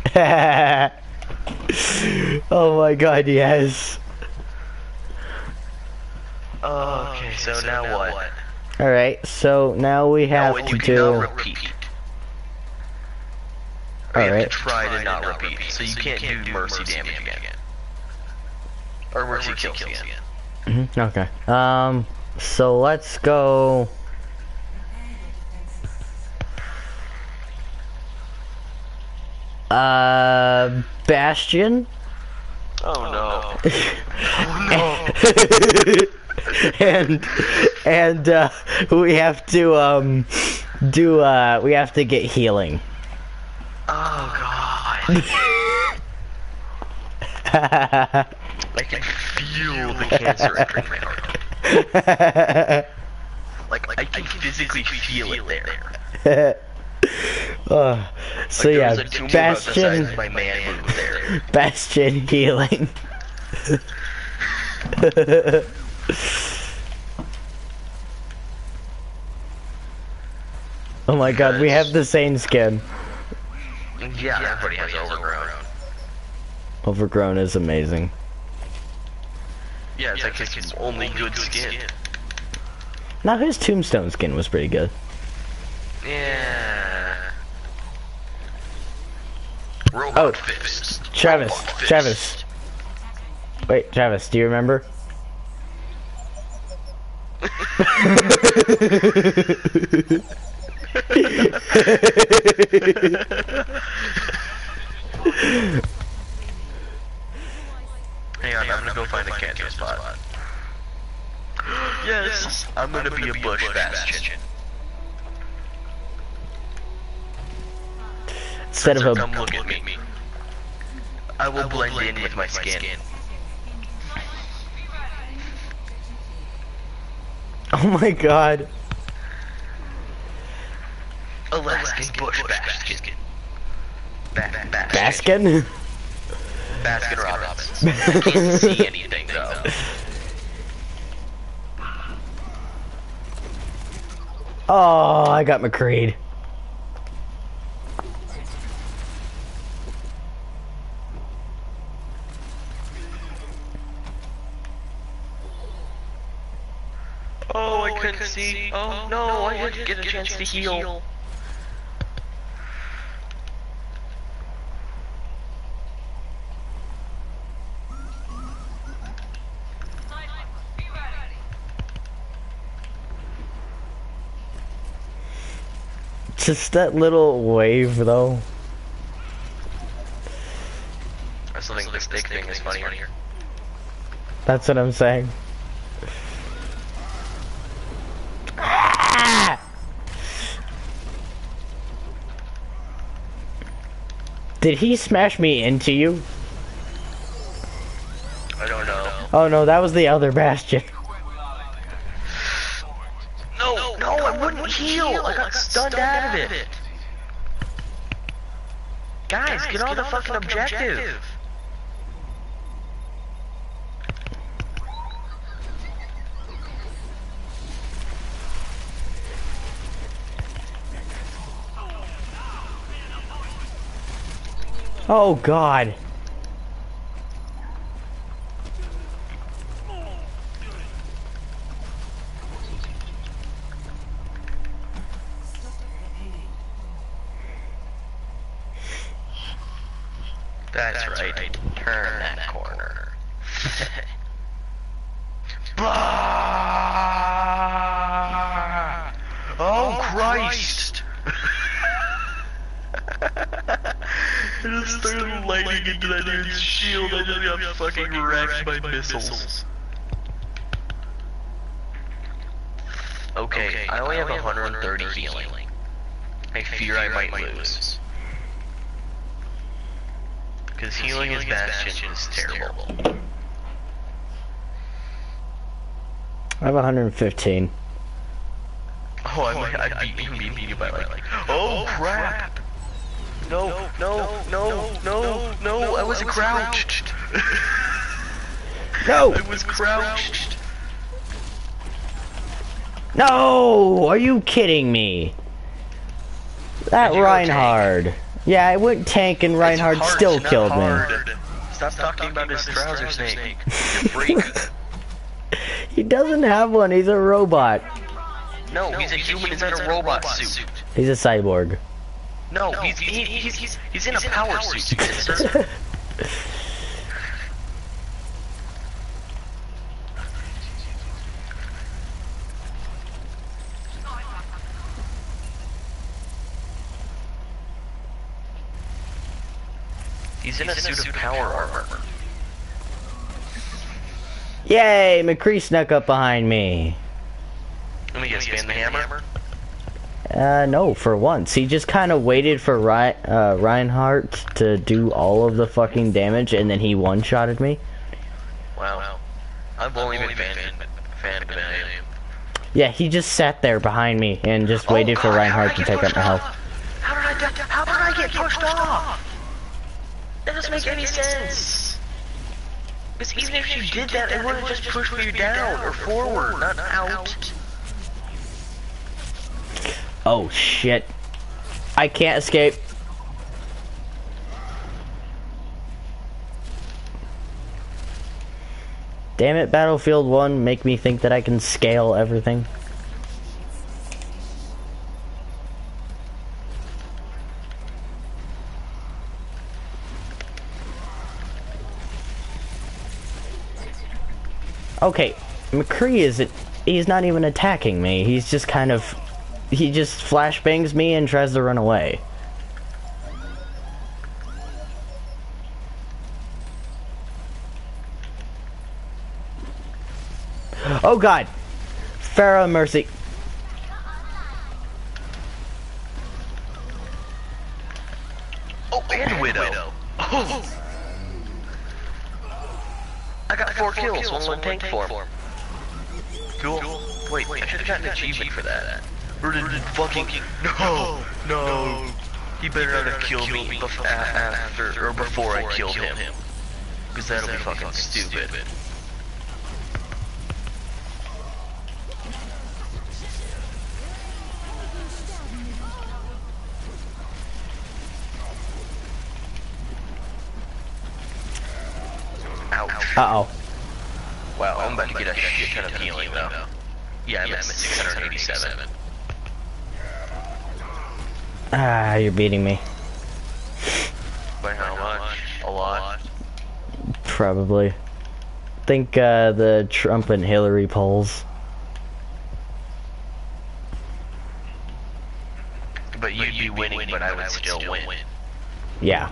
Speaker 1: game.
Speaker 2: Oh my god, yes.
Speaker 1: Oh, okay, so, so now, now what? what?
Speaker 2: Alright, so now we have
Speaker 1: no,
Speaker 2: to
Speaker 1: you
Speaker 2: do...
Speaker 1: repeat. Or you
Speaker 2: All right.
Speaker 1: have to try, try to not, not repeat, repeat, so you, so can't, you can't do mercy, mercy damage, damage again. again. Or mercy, or mercy kills, kills again.
Speaker 2: again. Mm-hmm. Okay. Um, so let's go... Uh, Bastion?
Speaker 1: Oh no.
Speaker 2: Oh no. and, and, uh, we have to, um, do, uh, we have to get healing.
Speaker 1: Oh god. I can feel the cancer entering my heart. Like, like I can physically feel it there.
Speaker 2: uh, so
Speaker 1: like
Speaker 2: yeah,
Speaker 1: Bastion, my man moved there.
Speaker 2: Bastion healing. Oh my god, we have the same skin.
Speaker 1: Yeah, yeah, everybody has overgrown.
Speaker 2: Overgrown is amazing.
Speaker 1: Yeah, it's yeah, like his only good, good skin. skin.
Speaker 2: Now his tombstone skin was pretty good.
Speaker 1: Yeah. Robot
Speaker 2: oh,
Speaker 1: fist.
Speaker 2: Travis,
Speaker 1: Robot fist.
Speaker 2: Travis. Wait, Travis, do you remember?
Speaker 1: Hang on, I'm gonna go find a cancer spot. Yes, I'm gonna be a bush bastion.
Speaker 2: Instead of a...
Speaker 1: Come look at me. I will blend in with my skin.
Speaker 2: Oh my god.
Speaker 1: Alaskan bush bastion. Ba ba
Speaker 2: Baskin?
Speaker 1: Baskin Robbins. I can't see anything though.
Speaker 2: Oh, I got McCreed.
Speaker 1: Oh, I couldn't see. Oh no, I didn't get a chance to heal.
Speaker 2: Just that little wave, though.
Speaker 1: I still think the stick thing is funnier.
Speaker 2: That's what I'm saying. Ah! Did he smash me into you?
Speaker 1: I don't know.
Speaker 2: Oh no, that was the other Bastion.
Speaker 1: No, no, I wouldn't heal. I got stunned out of it. Guys, get on the fucking objective.
Speaker 2: Oh god.
Speaker 1: That's, That's right. right. Turn, Turn that, that corner. oh, oh Christ! I just started lighting into that dude's shield. I just got fucking wrecked by missiles. Okay, okay, I only have one hundred thirty healing. I fear I might lose. Because healing his Bastion is terrible.
Speaker 2: I have one hundred fifteen.
Speaker 1: Oh, I might, I beat you, beat you by like, oh crap! No, no, no, no, no, I was crouched!
Speaker 2: No!
Speaker 1: I was crouched!
Speaker 2: No! Are you kidding me? That Reinhardt. Yeah, I went tank and Reinhardt still killed me.
Speaker 1: Stop talking about his trouser snake. You freak.
Speaker 2: He doesn't have one, he's a robot.
Speaker 1: No, he's a human inside a robot suit.
Speaker 2: He's a cyborg.
Speaker 1: No, he's he, he's he's he's in a power suit, sir. He's in a suit of power armor.
Speaker 2: Yay, McCree snuck up behind me.
Speaker 1: Let me guess, spin the hammer?
Speaker 2: Uh, no, for once. He just kind of waited for Ry uh, Reinhardt to do all of the fucking damage, and then he one-shotted me.
Speaker 1: Wow. I've only been fan fan of him.
Speaker 2: Yeah, he just sat there behind me and just waited
Speaker 1: oh,
Speaker 2: for
Speaker 1: God,
Speaker 2: Reinhardt to take up my health.
Speaker 1: How did I how did I get pushed off? That doesn't make any sense. Because even if you did that, it would have just pushed you down or forward, not out.
Speaker 2: Oh shit. I can't escape. Damn it, Battlefield one, make me think that I can scale everything. Okay, McCree isn't, he's not even attacking me, he's just kind of, he just flashbangs me and tries to run away. Oh god! Pharah mercy.
Speaker 1: Oh, and Widow. Oh. I got four kills, one in tank form. Cool. Wait, I should have gotten an achievement for that. Or did fucking no, no. He better not have killed me bef after or before I killed him, because that'll be fucking stupid. Ouch.
Speaker 2: Uh-oh.
Speaker 1: Wow, I'm about to get a shit ton of healing though. Yeah, I'm at six hundred eighty-seven.
Speaker 2: Ah, you're beating me.
Speaker 1: By how much? A lot?
Speaker 2: Probably. Think uh, the Trump and Hillary polls.
Speaker 1: But you'd be winning, but I would still win.
Speaker 2: Yeah.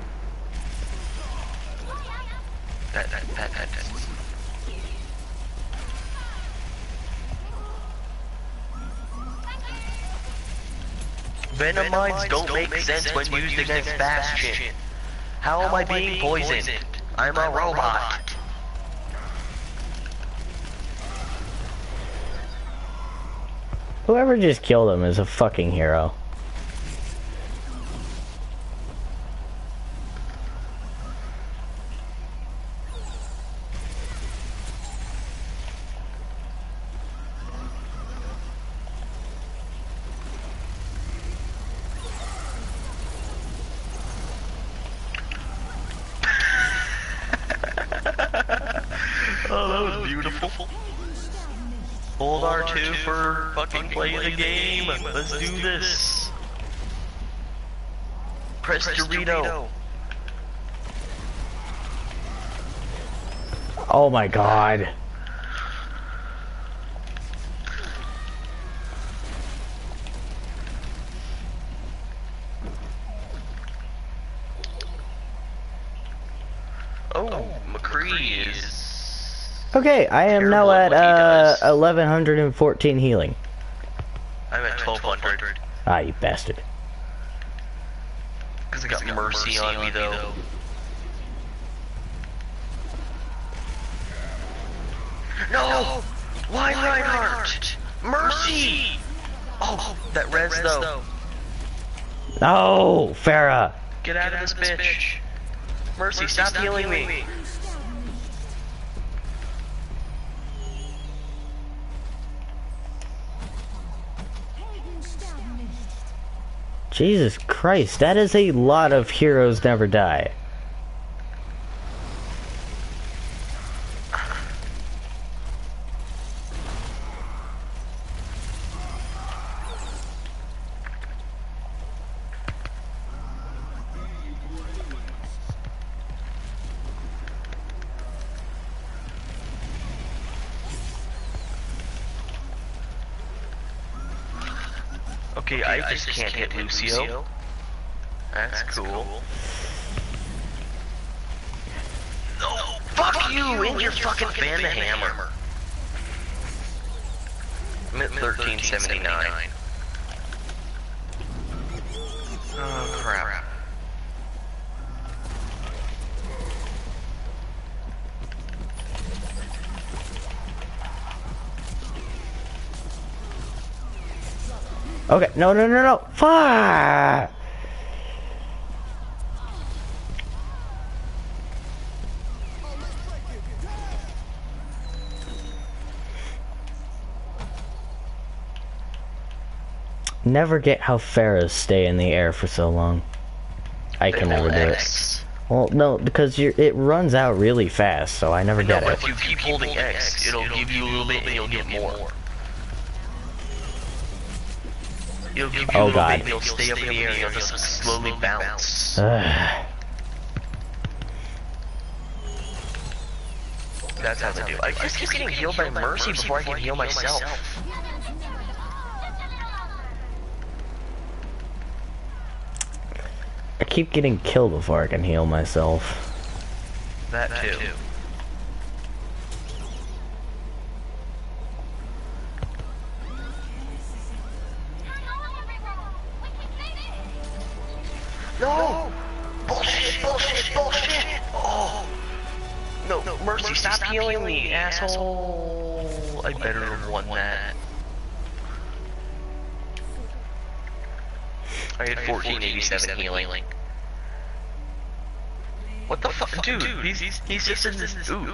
Speaker 1: That, that, that, that, that. Venom mines don't make sense when used against Bastion. How am I being poisoned? I'm a robot.
Speaker 2: Whoever just killed him is a fucking hero.
Speaker 1: Oh, that was beautiful. Hold R two for fucking play the game. Let's do this. Press Dorito.
Speaker 2: Oh my god.
Speaker 1: Oh, McCree is...
Speaker 2: Okay, I am now at uh, eleven fourteen healing.
Speaker 1: I'm at twelve hundred.
Speaker 2: Ah, you bastard.
Speaker 1: Because I got mercy on me though. No! Why Reinhardt? Mercy! Oh, that res though.
Speaker 2: No, Farah.
Speaker 1: Get out of this bitch. Mercy, stop healing me.
Speaker 2: Jesus Christ, that is a lot of heroes never die.
Speaker 1: Okay, I just can't hit Lucio. That's cool. No, fuck you and your fucking fan the hammer. I'm at thirteen seventy-nine. Oh crap.
Speaker 2: Okay, no, no, no, no. Fuck! Never get how Pharaohs stay in the air for so long. I can never do it. Well, no, because you're, it runs out really fast, so I never get it.
Speaker 1: No, but if you keep holding X, it'll give you a little bit and you'll get more. It'll give you
Speaker 2: oh
Speaker 1: a little
Speaker 2: God.
Speaker 1: bit and you'll stay up in the air and you'll just slowly bounce. That's how to do it. I just keep getting healed by Mercy before I can heal myself.
Speaker 2: I keep getting killed before I can heal myself.
Speaker 1: That too. No! Bullshit, bullshit, bullshit! Oh! No, no, Mercy, stop healing me, asshole! I better have won that. I had fourteen eighty-seven healing. What the fuck? Dude, he's, he's, he's just in this. Ooh.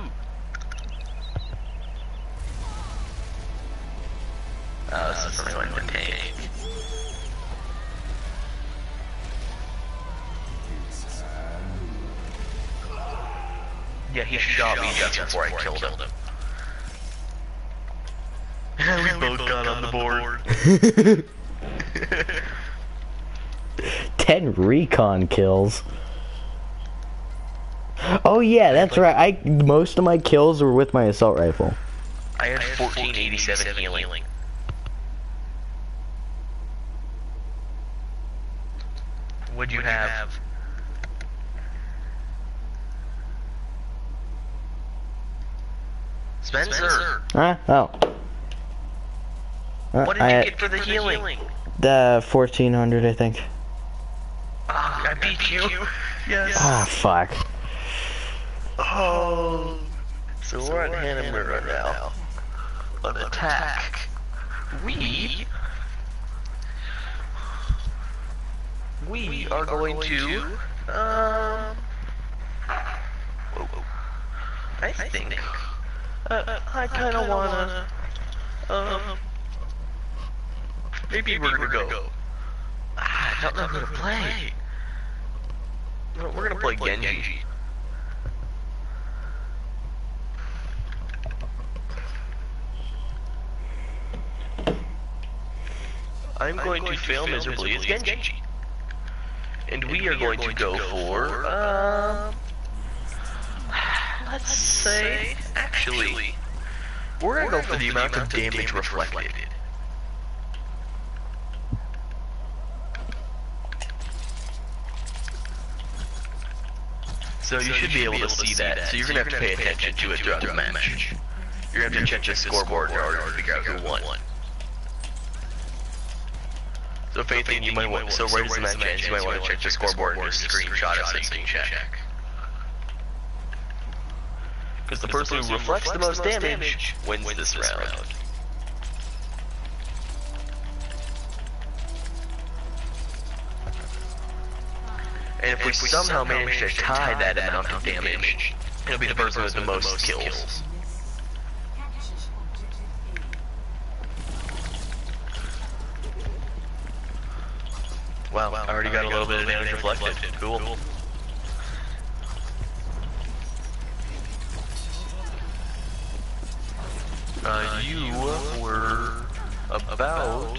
Speaker 1: Oh, this is something like the tank. Yeah, he shot me just before I killed him. We both got on the board.
Speaker 2: Ten recon kills. Oh yeah, that's right. I most of my kills were with my assault rifle.
Speaker 1: I had fourteen eighty-seven healing. What'd you have? Spencer.
Speaker 2: Huh? Oh. Uh,
Speaker 1: What did
Speaker 2: I
Speaker 1: you get for the healing?
Speaker 2: The fourteen hundred, I think.
Speaker 1: Ah, I beat you. Yes.
Speaker 2: Ah, fuck.
Speaker 1: Oh. So we're on Hanamura now. On attack. We... We are going to... Um... Whoa, whoa. I think... Uh, I kinda wanna... Um... Maybe we're gonna go... Ah, I don't know who to play. No, we're gonna play Genji. I'm going to fail miserably as Genji. And we are going to go for, um... let's say, actually, we're gonna go for the amount of damage reflected. So you should be able to see that, so you're gonna have to pay attention to it throughout the match. You're gonna have to check the scoreboard in order to figure out who won. So if anything, you might want, so right as the match ends, you might want to check the scoreboard and just screenshot it so you can check. Because the person who reflects the most damage wins this round. And if we somehow manage to tie that amount of damage, it'll be the person with the most kills. Wow, I already got a little bit of damage reflected. Cool. Uh, you were about...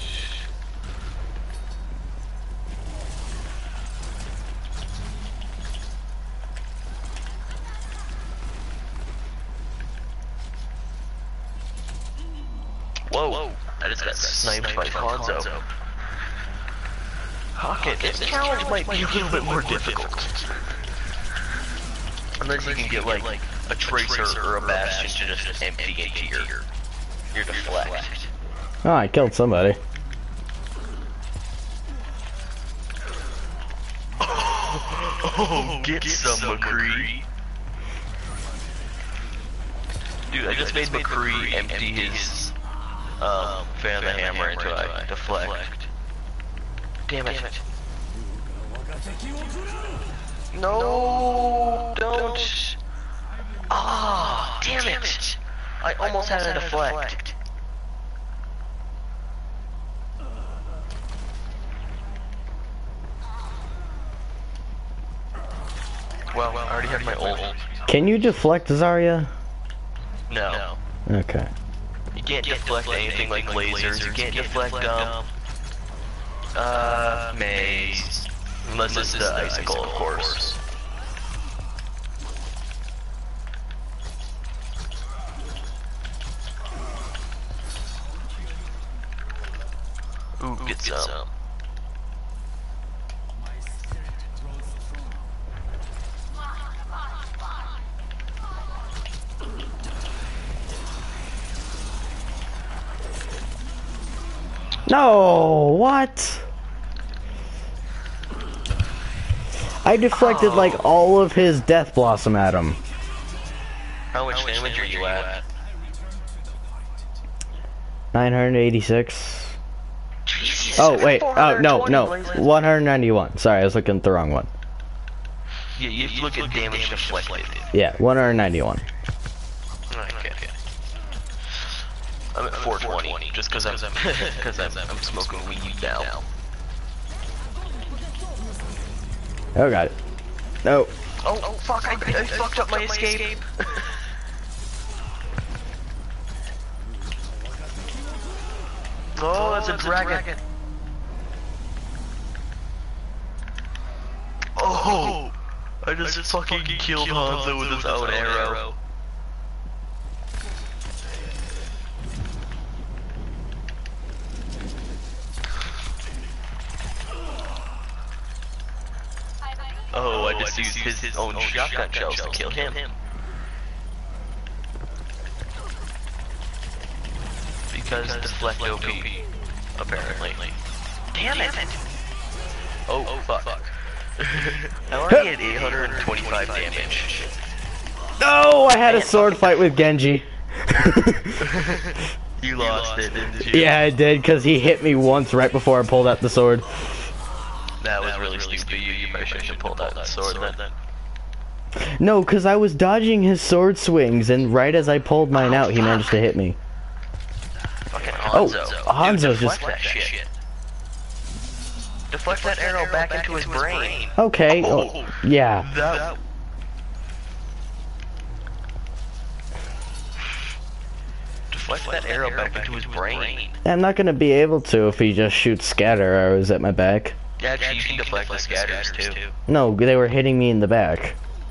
Speaker 1: Whoa, I just got sniped by Hanzo. Okay, this challenge might be a little bit more difficult. Unless you can get like a Tracer or a Bastion to just empty into your, your deflect.
Speaker 2: Oh, I killed somebody.
Speaker 1: Oh, get some McCree. Dude, I just made McCree empty his um, fan the hammer into a deflect. Damn it. No, don't. Ah, damn it. I almost had a deflect. Well, I already have my ult.
Speaker 2: Can you deflect Zarya?
Speaker 1: No.
Speaker 2: Okay.
Speaker 1: You can't deflect anything like lasers. You can't deflect um. Uh, maze. Unless it's the icicle, of course. Ooh, get some.
Speaker 2: No, what? I deflected oh. like all of his Death Blossom at him.
Speaker 1: How much damage are you at?
Speaker 2: nine hundred eighty-six.
Speaker 1: Jesus,
Speaker 2: oh wait, oh no, no, one hundred ninety-one. Sorry, I was looking at the wrong one.
Speaker 1: Yeah, you have to look at damage deflected.
Speaker 2: Yeah, one hundred ninety-one.
Speaker 1: Okay. I'm at four twenty, just because I'm, cause I'm, I'm smoking weed now.
Speaker 2: Oh, got it. No.
Speaker 1: Oh, oh fuck, I, I fucked up my escape. Oh, that's a dragon. Oh, I just fucking killed Hanzo with his own arrow. Oh, I just used his, his own shotgun shells to kill him. Because deflect O P, apparently. Damn it! Oh, fuck. I already had eight hundred twenty-five damage.
Speaker 2: No, I had a sword fight with Genji.
Speaker 1: You lost it, didn't you?
Speaker 2: Yeah, I did, because he hit me once right before I pulled out the sword.
Speaker 1: That was really stupid. You, you probably shouldn't have pulled out that sword then.
Speaker 2: No, because I was dodging his sword swings, and right as I pulled mine out, he managed to hit me.
Speaker 1: Fucking Hanzo.
Speaker 2: Oh, Hanzo just...
Speaker 1: that shit. Deflect that arrow back into his brain.
Speaker 2: Okay, oh, yeah.
Speaker 1: That... Deflect that arrow back into his brain.
Speaker 2: I'm not going to be able to if he just shoots scatter arrows at my back.
Speaker 1: Yeah, actually, you can deflect the scatters too.
Speaker 2: No, they were hitting me in the back.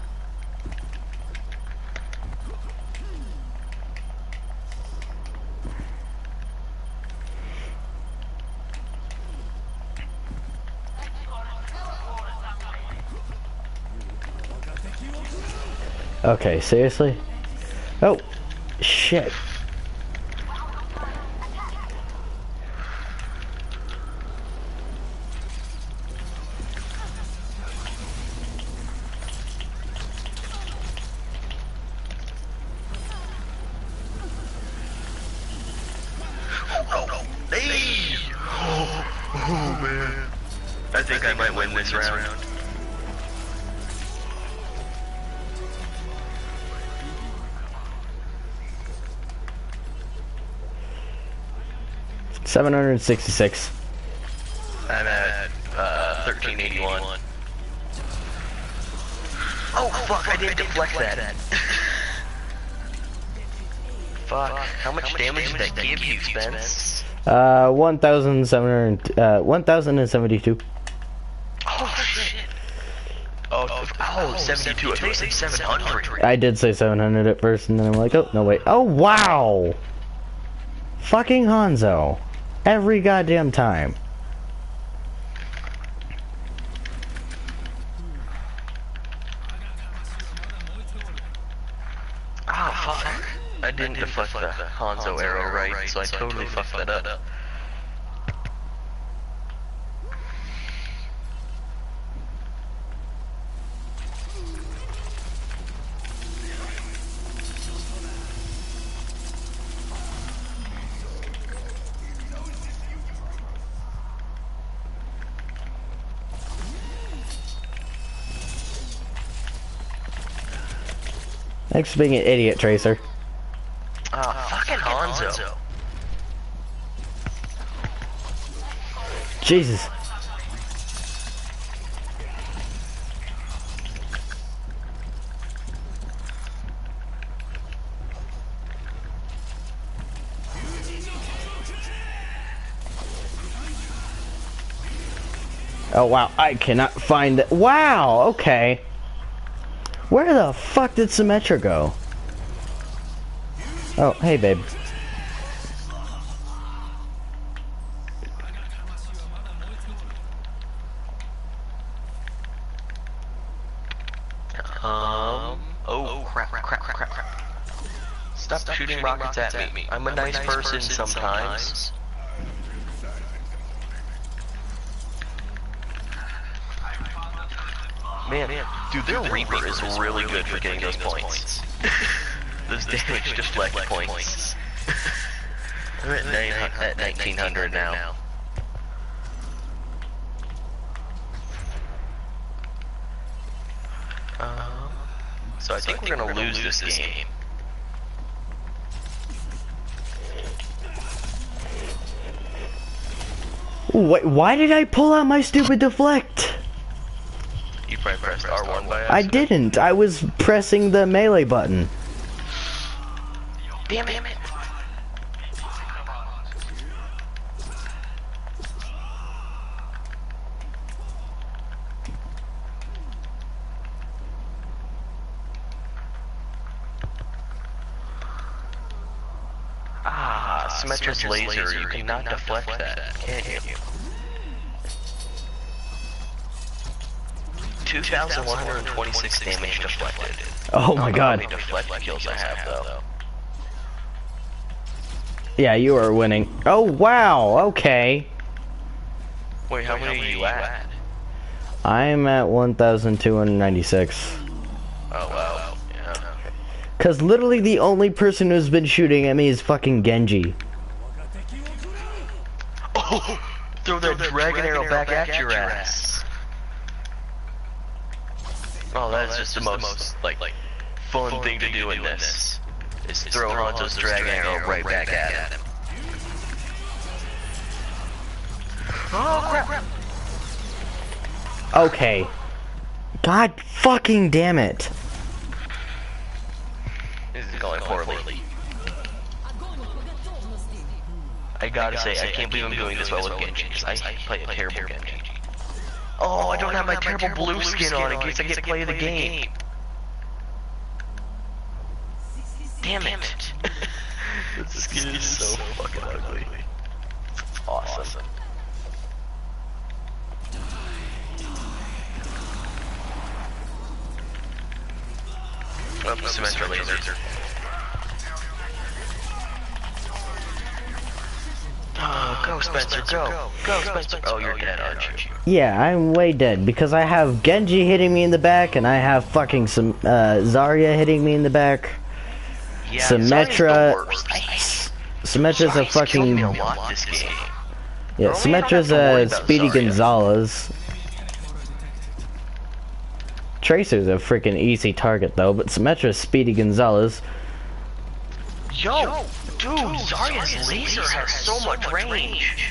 Speaker 2: Okay, seriously? Oh, shit.
Speaker 1: Hey! Oh, oh man. I think I, I might win this round. round.
Speaker 2: seven hundred sixty-six.
Speaker 1: I'm at uh, thirteen eighty-one. Oh fuck, I didn't deflect that. Fuck, how much damage did that give you, Spence?
Speaker 2: Uh, one thousand seven hundred, uh, one thousand seventy-two.
Speaker 1: Oh shit. Oh, oh, oh seventy-two, I think you said seven hundred.
Speaker 2: I did say seven hundred at first, and then I'm like, oh, no wait. Oh, wow! Fucking Hanzo. Every goddamn time.
Speaker 1: Ah, fuck. I didn't deflect the Hanzo arrow right, so I totally fucked that up.
Speaker 2: Thanks for being an idiot, Tracer.
Speaker 1: Ah, oh, fucking Hanzo.
Speaker 2: Jesus. Oh wow, I cannot find it. Wow, okay. Where the fuck did Symmetra go? Oh, hey babe.
Speaker 1: Um, oh crap, crap, crap, crap, crap. Stop, Stop shooting, shooting rockets, rockets at me. me. I'm a I'm nice, nice person, person sometimes. sometimes. Man, man, dude, their, their Reaper, Reaper is, is really good for getting those points. Those damage deflect points. I'm at, nine, at nineteen hundred now. Um, so I think, so I think we're gonna, we're gonna lose, lose this game. game.
Speaker 2: Wait, why did I pull out my stupid deflect?
Speaker 1: You probably pressed R one by accident.
Speaker 2: I didn't. I was pressing the melee button.
Speaker 1: Damn it. Ah, Symmetra's laser, laser, you cannot deflect, deflect that, that, can you? two thousand one hundred twenty-six damage deflected.
Speaker 2: Oh my god.
Speaker 1: How many deflect kills I have though?
Speaker 2: Yeah, you are winning. Oh wow, okay.
Speaker 1: Wait, how Wait, many are you at?
Speaker 2: I'm at one thousand two hundred ninety-six.
Speaker 1: Oh wow, yeah.
Speaker 2: Cause literally the only person who's been shooting at me is fucking Genji.
Speaker 1: Oh, throw that dragon, dragon arrow back, back at your ass. ass. Oh, that's, oh, that's just, just the most, most like, like fun, fun thing to do in this. Is throw Hanzo's dragon arrow right back at him. Oh crap!
Speaker 2: Okay. God fucking damn it.
Speaker 1: This is going poorly. I gotta say, I can't believe I'm doing this well with Genji, because I play a terrible Genji. Oh, I don't have my terrible blue skin on in case I get to play the game. Damn it. This skin is so fucking ugly. Awesome. Oh, Symmetra laser. Oh, go Spencer, go. Go Spencer. Oh, you're dead, aren't you?
Speaker 2: Yeah, I'm way dead because I have Genji hitting me in the back and I have fucking some uh, Zarya hitting me in the back.
Speaker 1: Yeah,
Speaker 2: Symmetra, Symmetra's a
Speaker 1: Zarya's killed me a
Speaker 2: fucking...
Speaker 1: lot this game.
Speaker 2: Yeah,
Speaker 1: Normally I don't have
Speaker 2: Symmetra's
Speaker 1: to worry
Speaker 2: a
Speaker 1: about
Speaker 2: Speedy
Speaker 1: Zarya.
Speaker 2: Gonzalez. Tracer's a freaking easy target though, but Symmetra's Speedy Gonzalez.
Speaker 1: Yo, dude, Zarya's laser has so much range.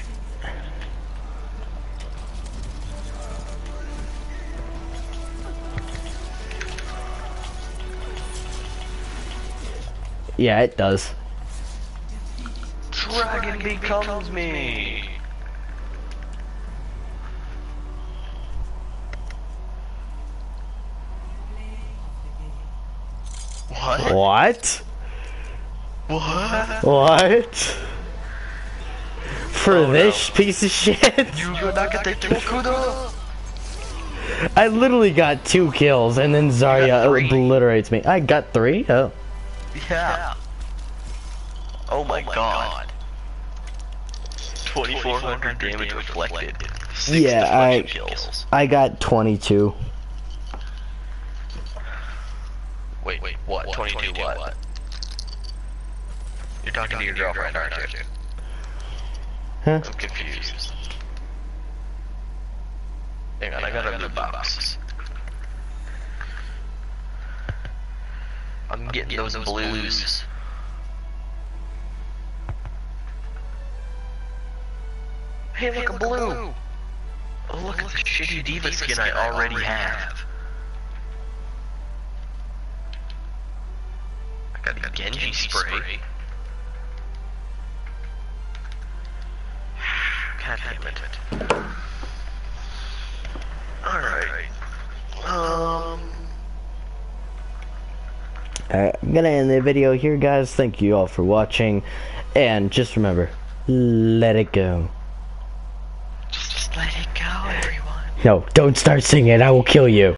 Speaker 2: Yeah, it does.
Speaker 1: Dragon becomes me. What?
Speaker 2: What?
Speaker 1: What?
Speaker 2: What? For
Speaker 1: Oh,
Speaker 2: this
Speaker 1: no.
Speaker 2: piece of shit?
Speaker 1: You not get the Tokuda?
Speaker 2: I literally got two kills and then Zarya
Speaker 1: three.
Speaker 2: obliterates me. I got three? Oh.
Speaker 1: Yeah. Oh my, oh my god. god. twenty-four hundred damage reflected. Six
Speaker 2: Yeah, I
Speaker 1: kills.
Speaker 2: I got twenty-two.
Speaker 1: Wait, wait, what? what? twenty-two, twenty-two what? what? You're talking, You're talking to your girlfriend, girlfriend aren't you?
Speaker 2: Huh?
Speaker 1: I'm confused. Hang on, Hang I got on, a blue box. box. I'm getting, I'm getting those, those blues. blues. Hey, look, hey, look a blue. blue! Oh, look, look at the shitty D.Va skin I already have. I got a Genji, Genji spray. spray. God damn it. Alright. Um...
Speaker 2: Alright, I'm gonna end the video here, guys. Thank you all for watching. And just remember, let it go.
Speaker 1: Just let it go, everyone.
Speaker 2: No, don't start singing. I will kill you.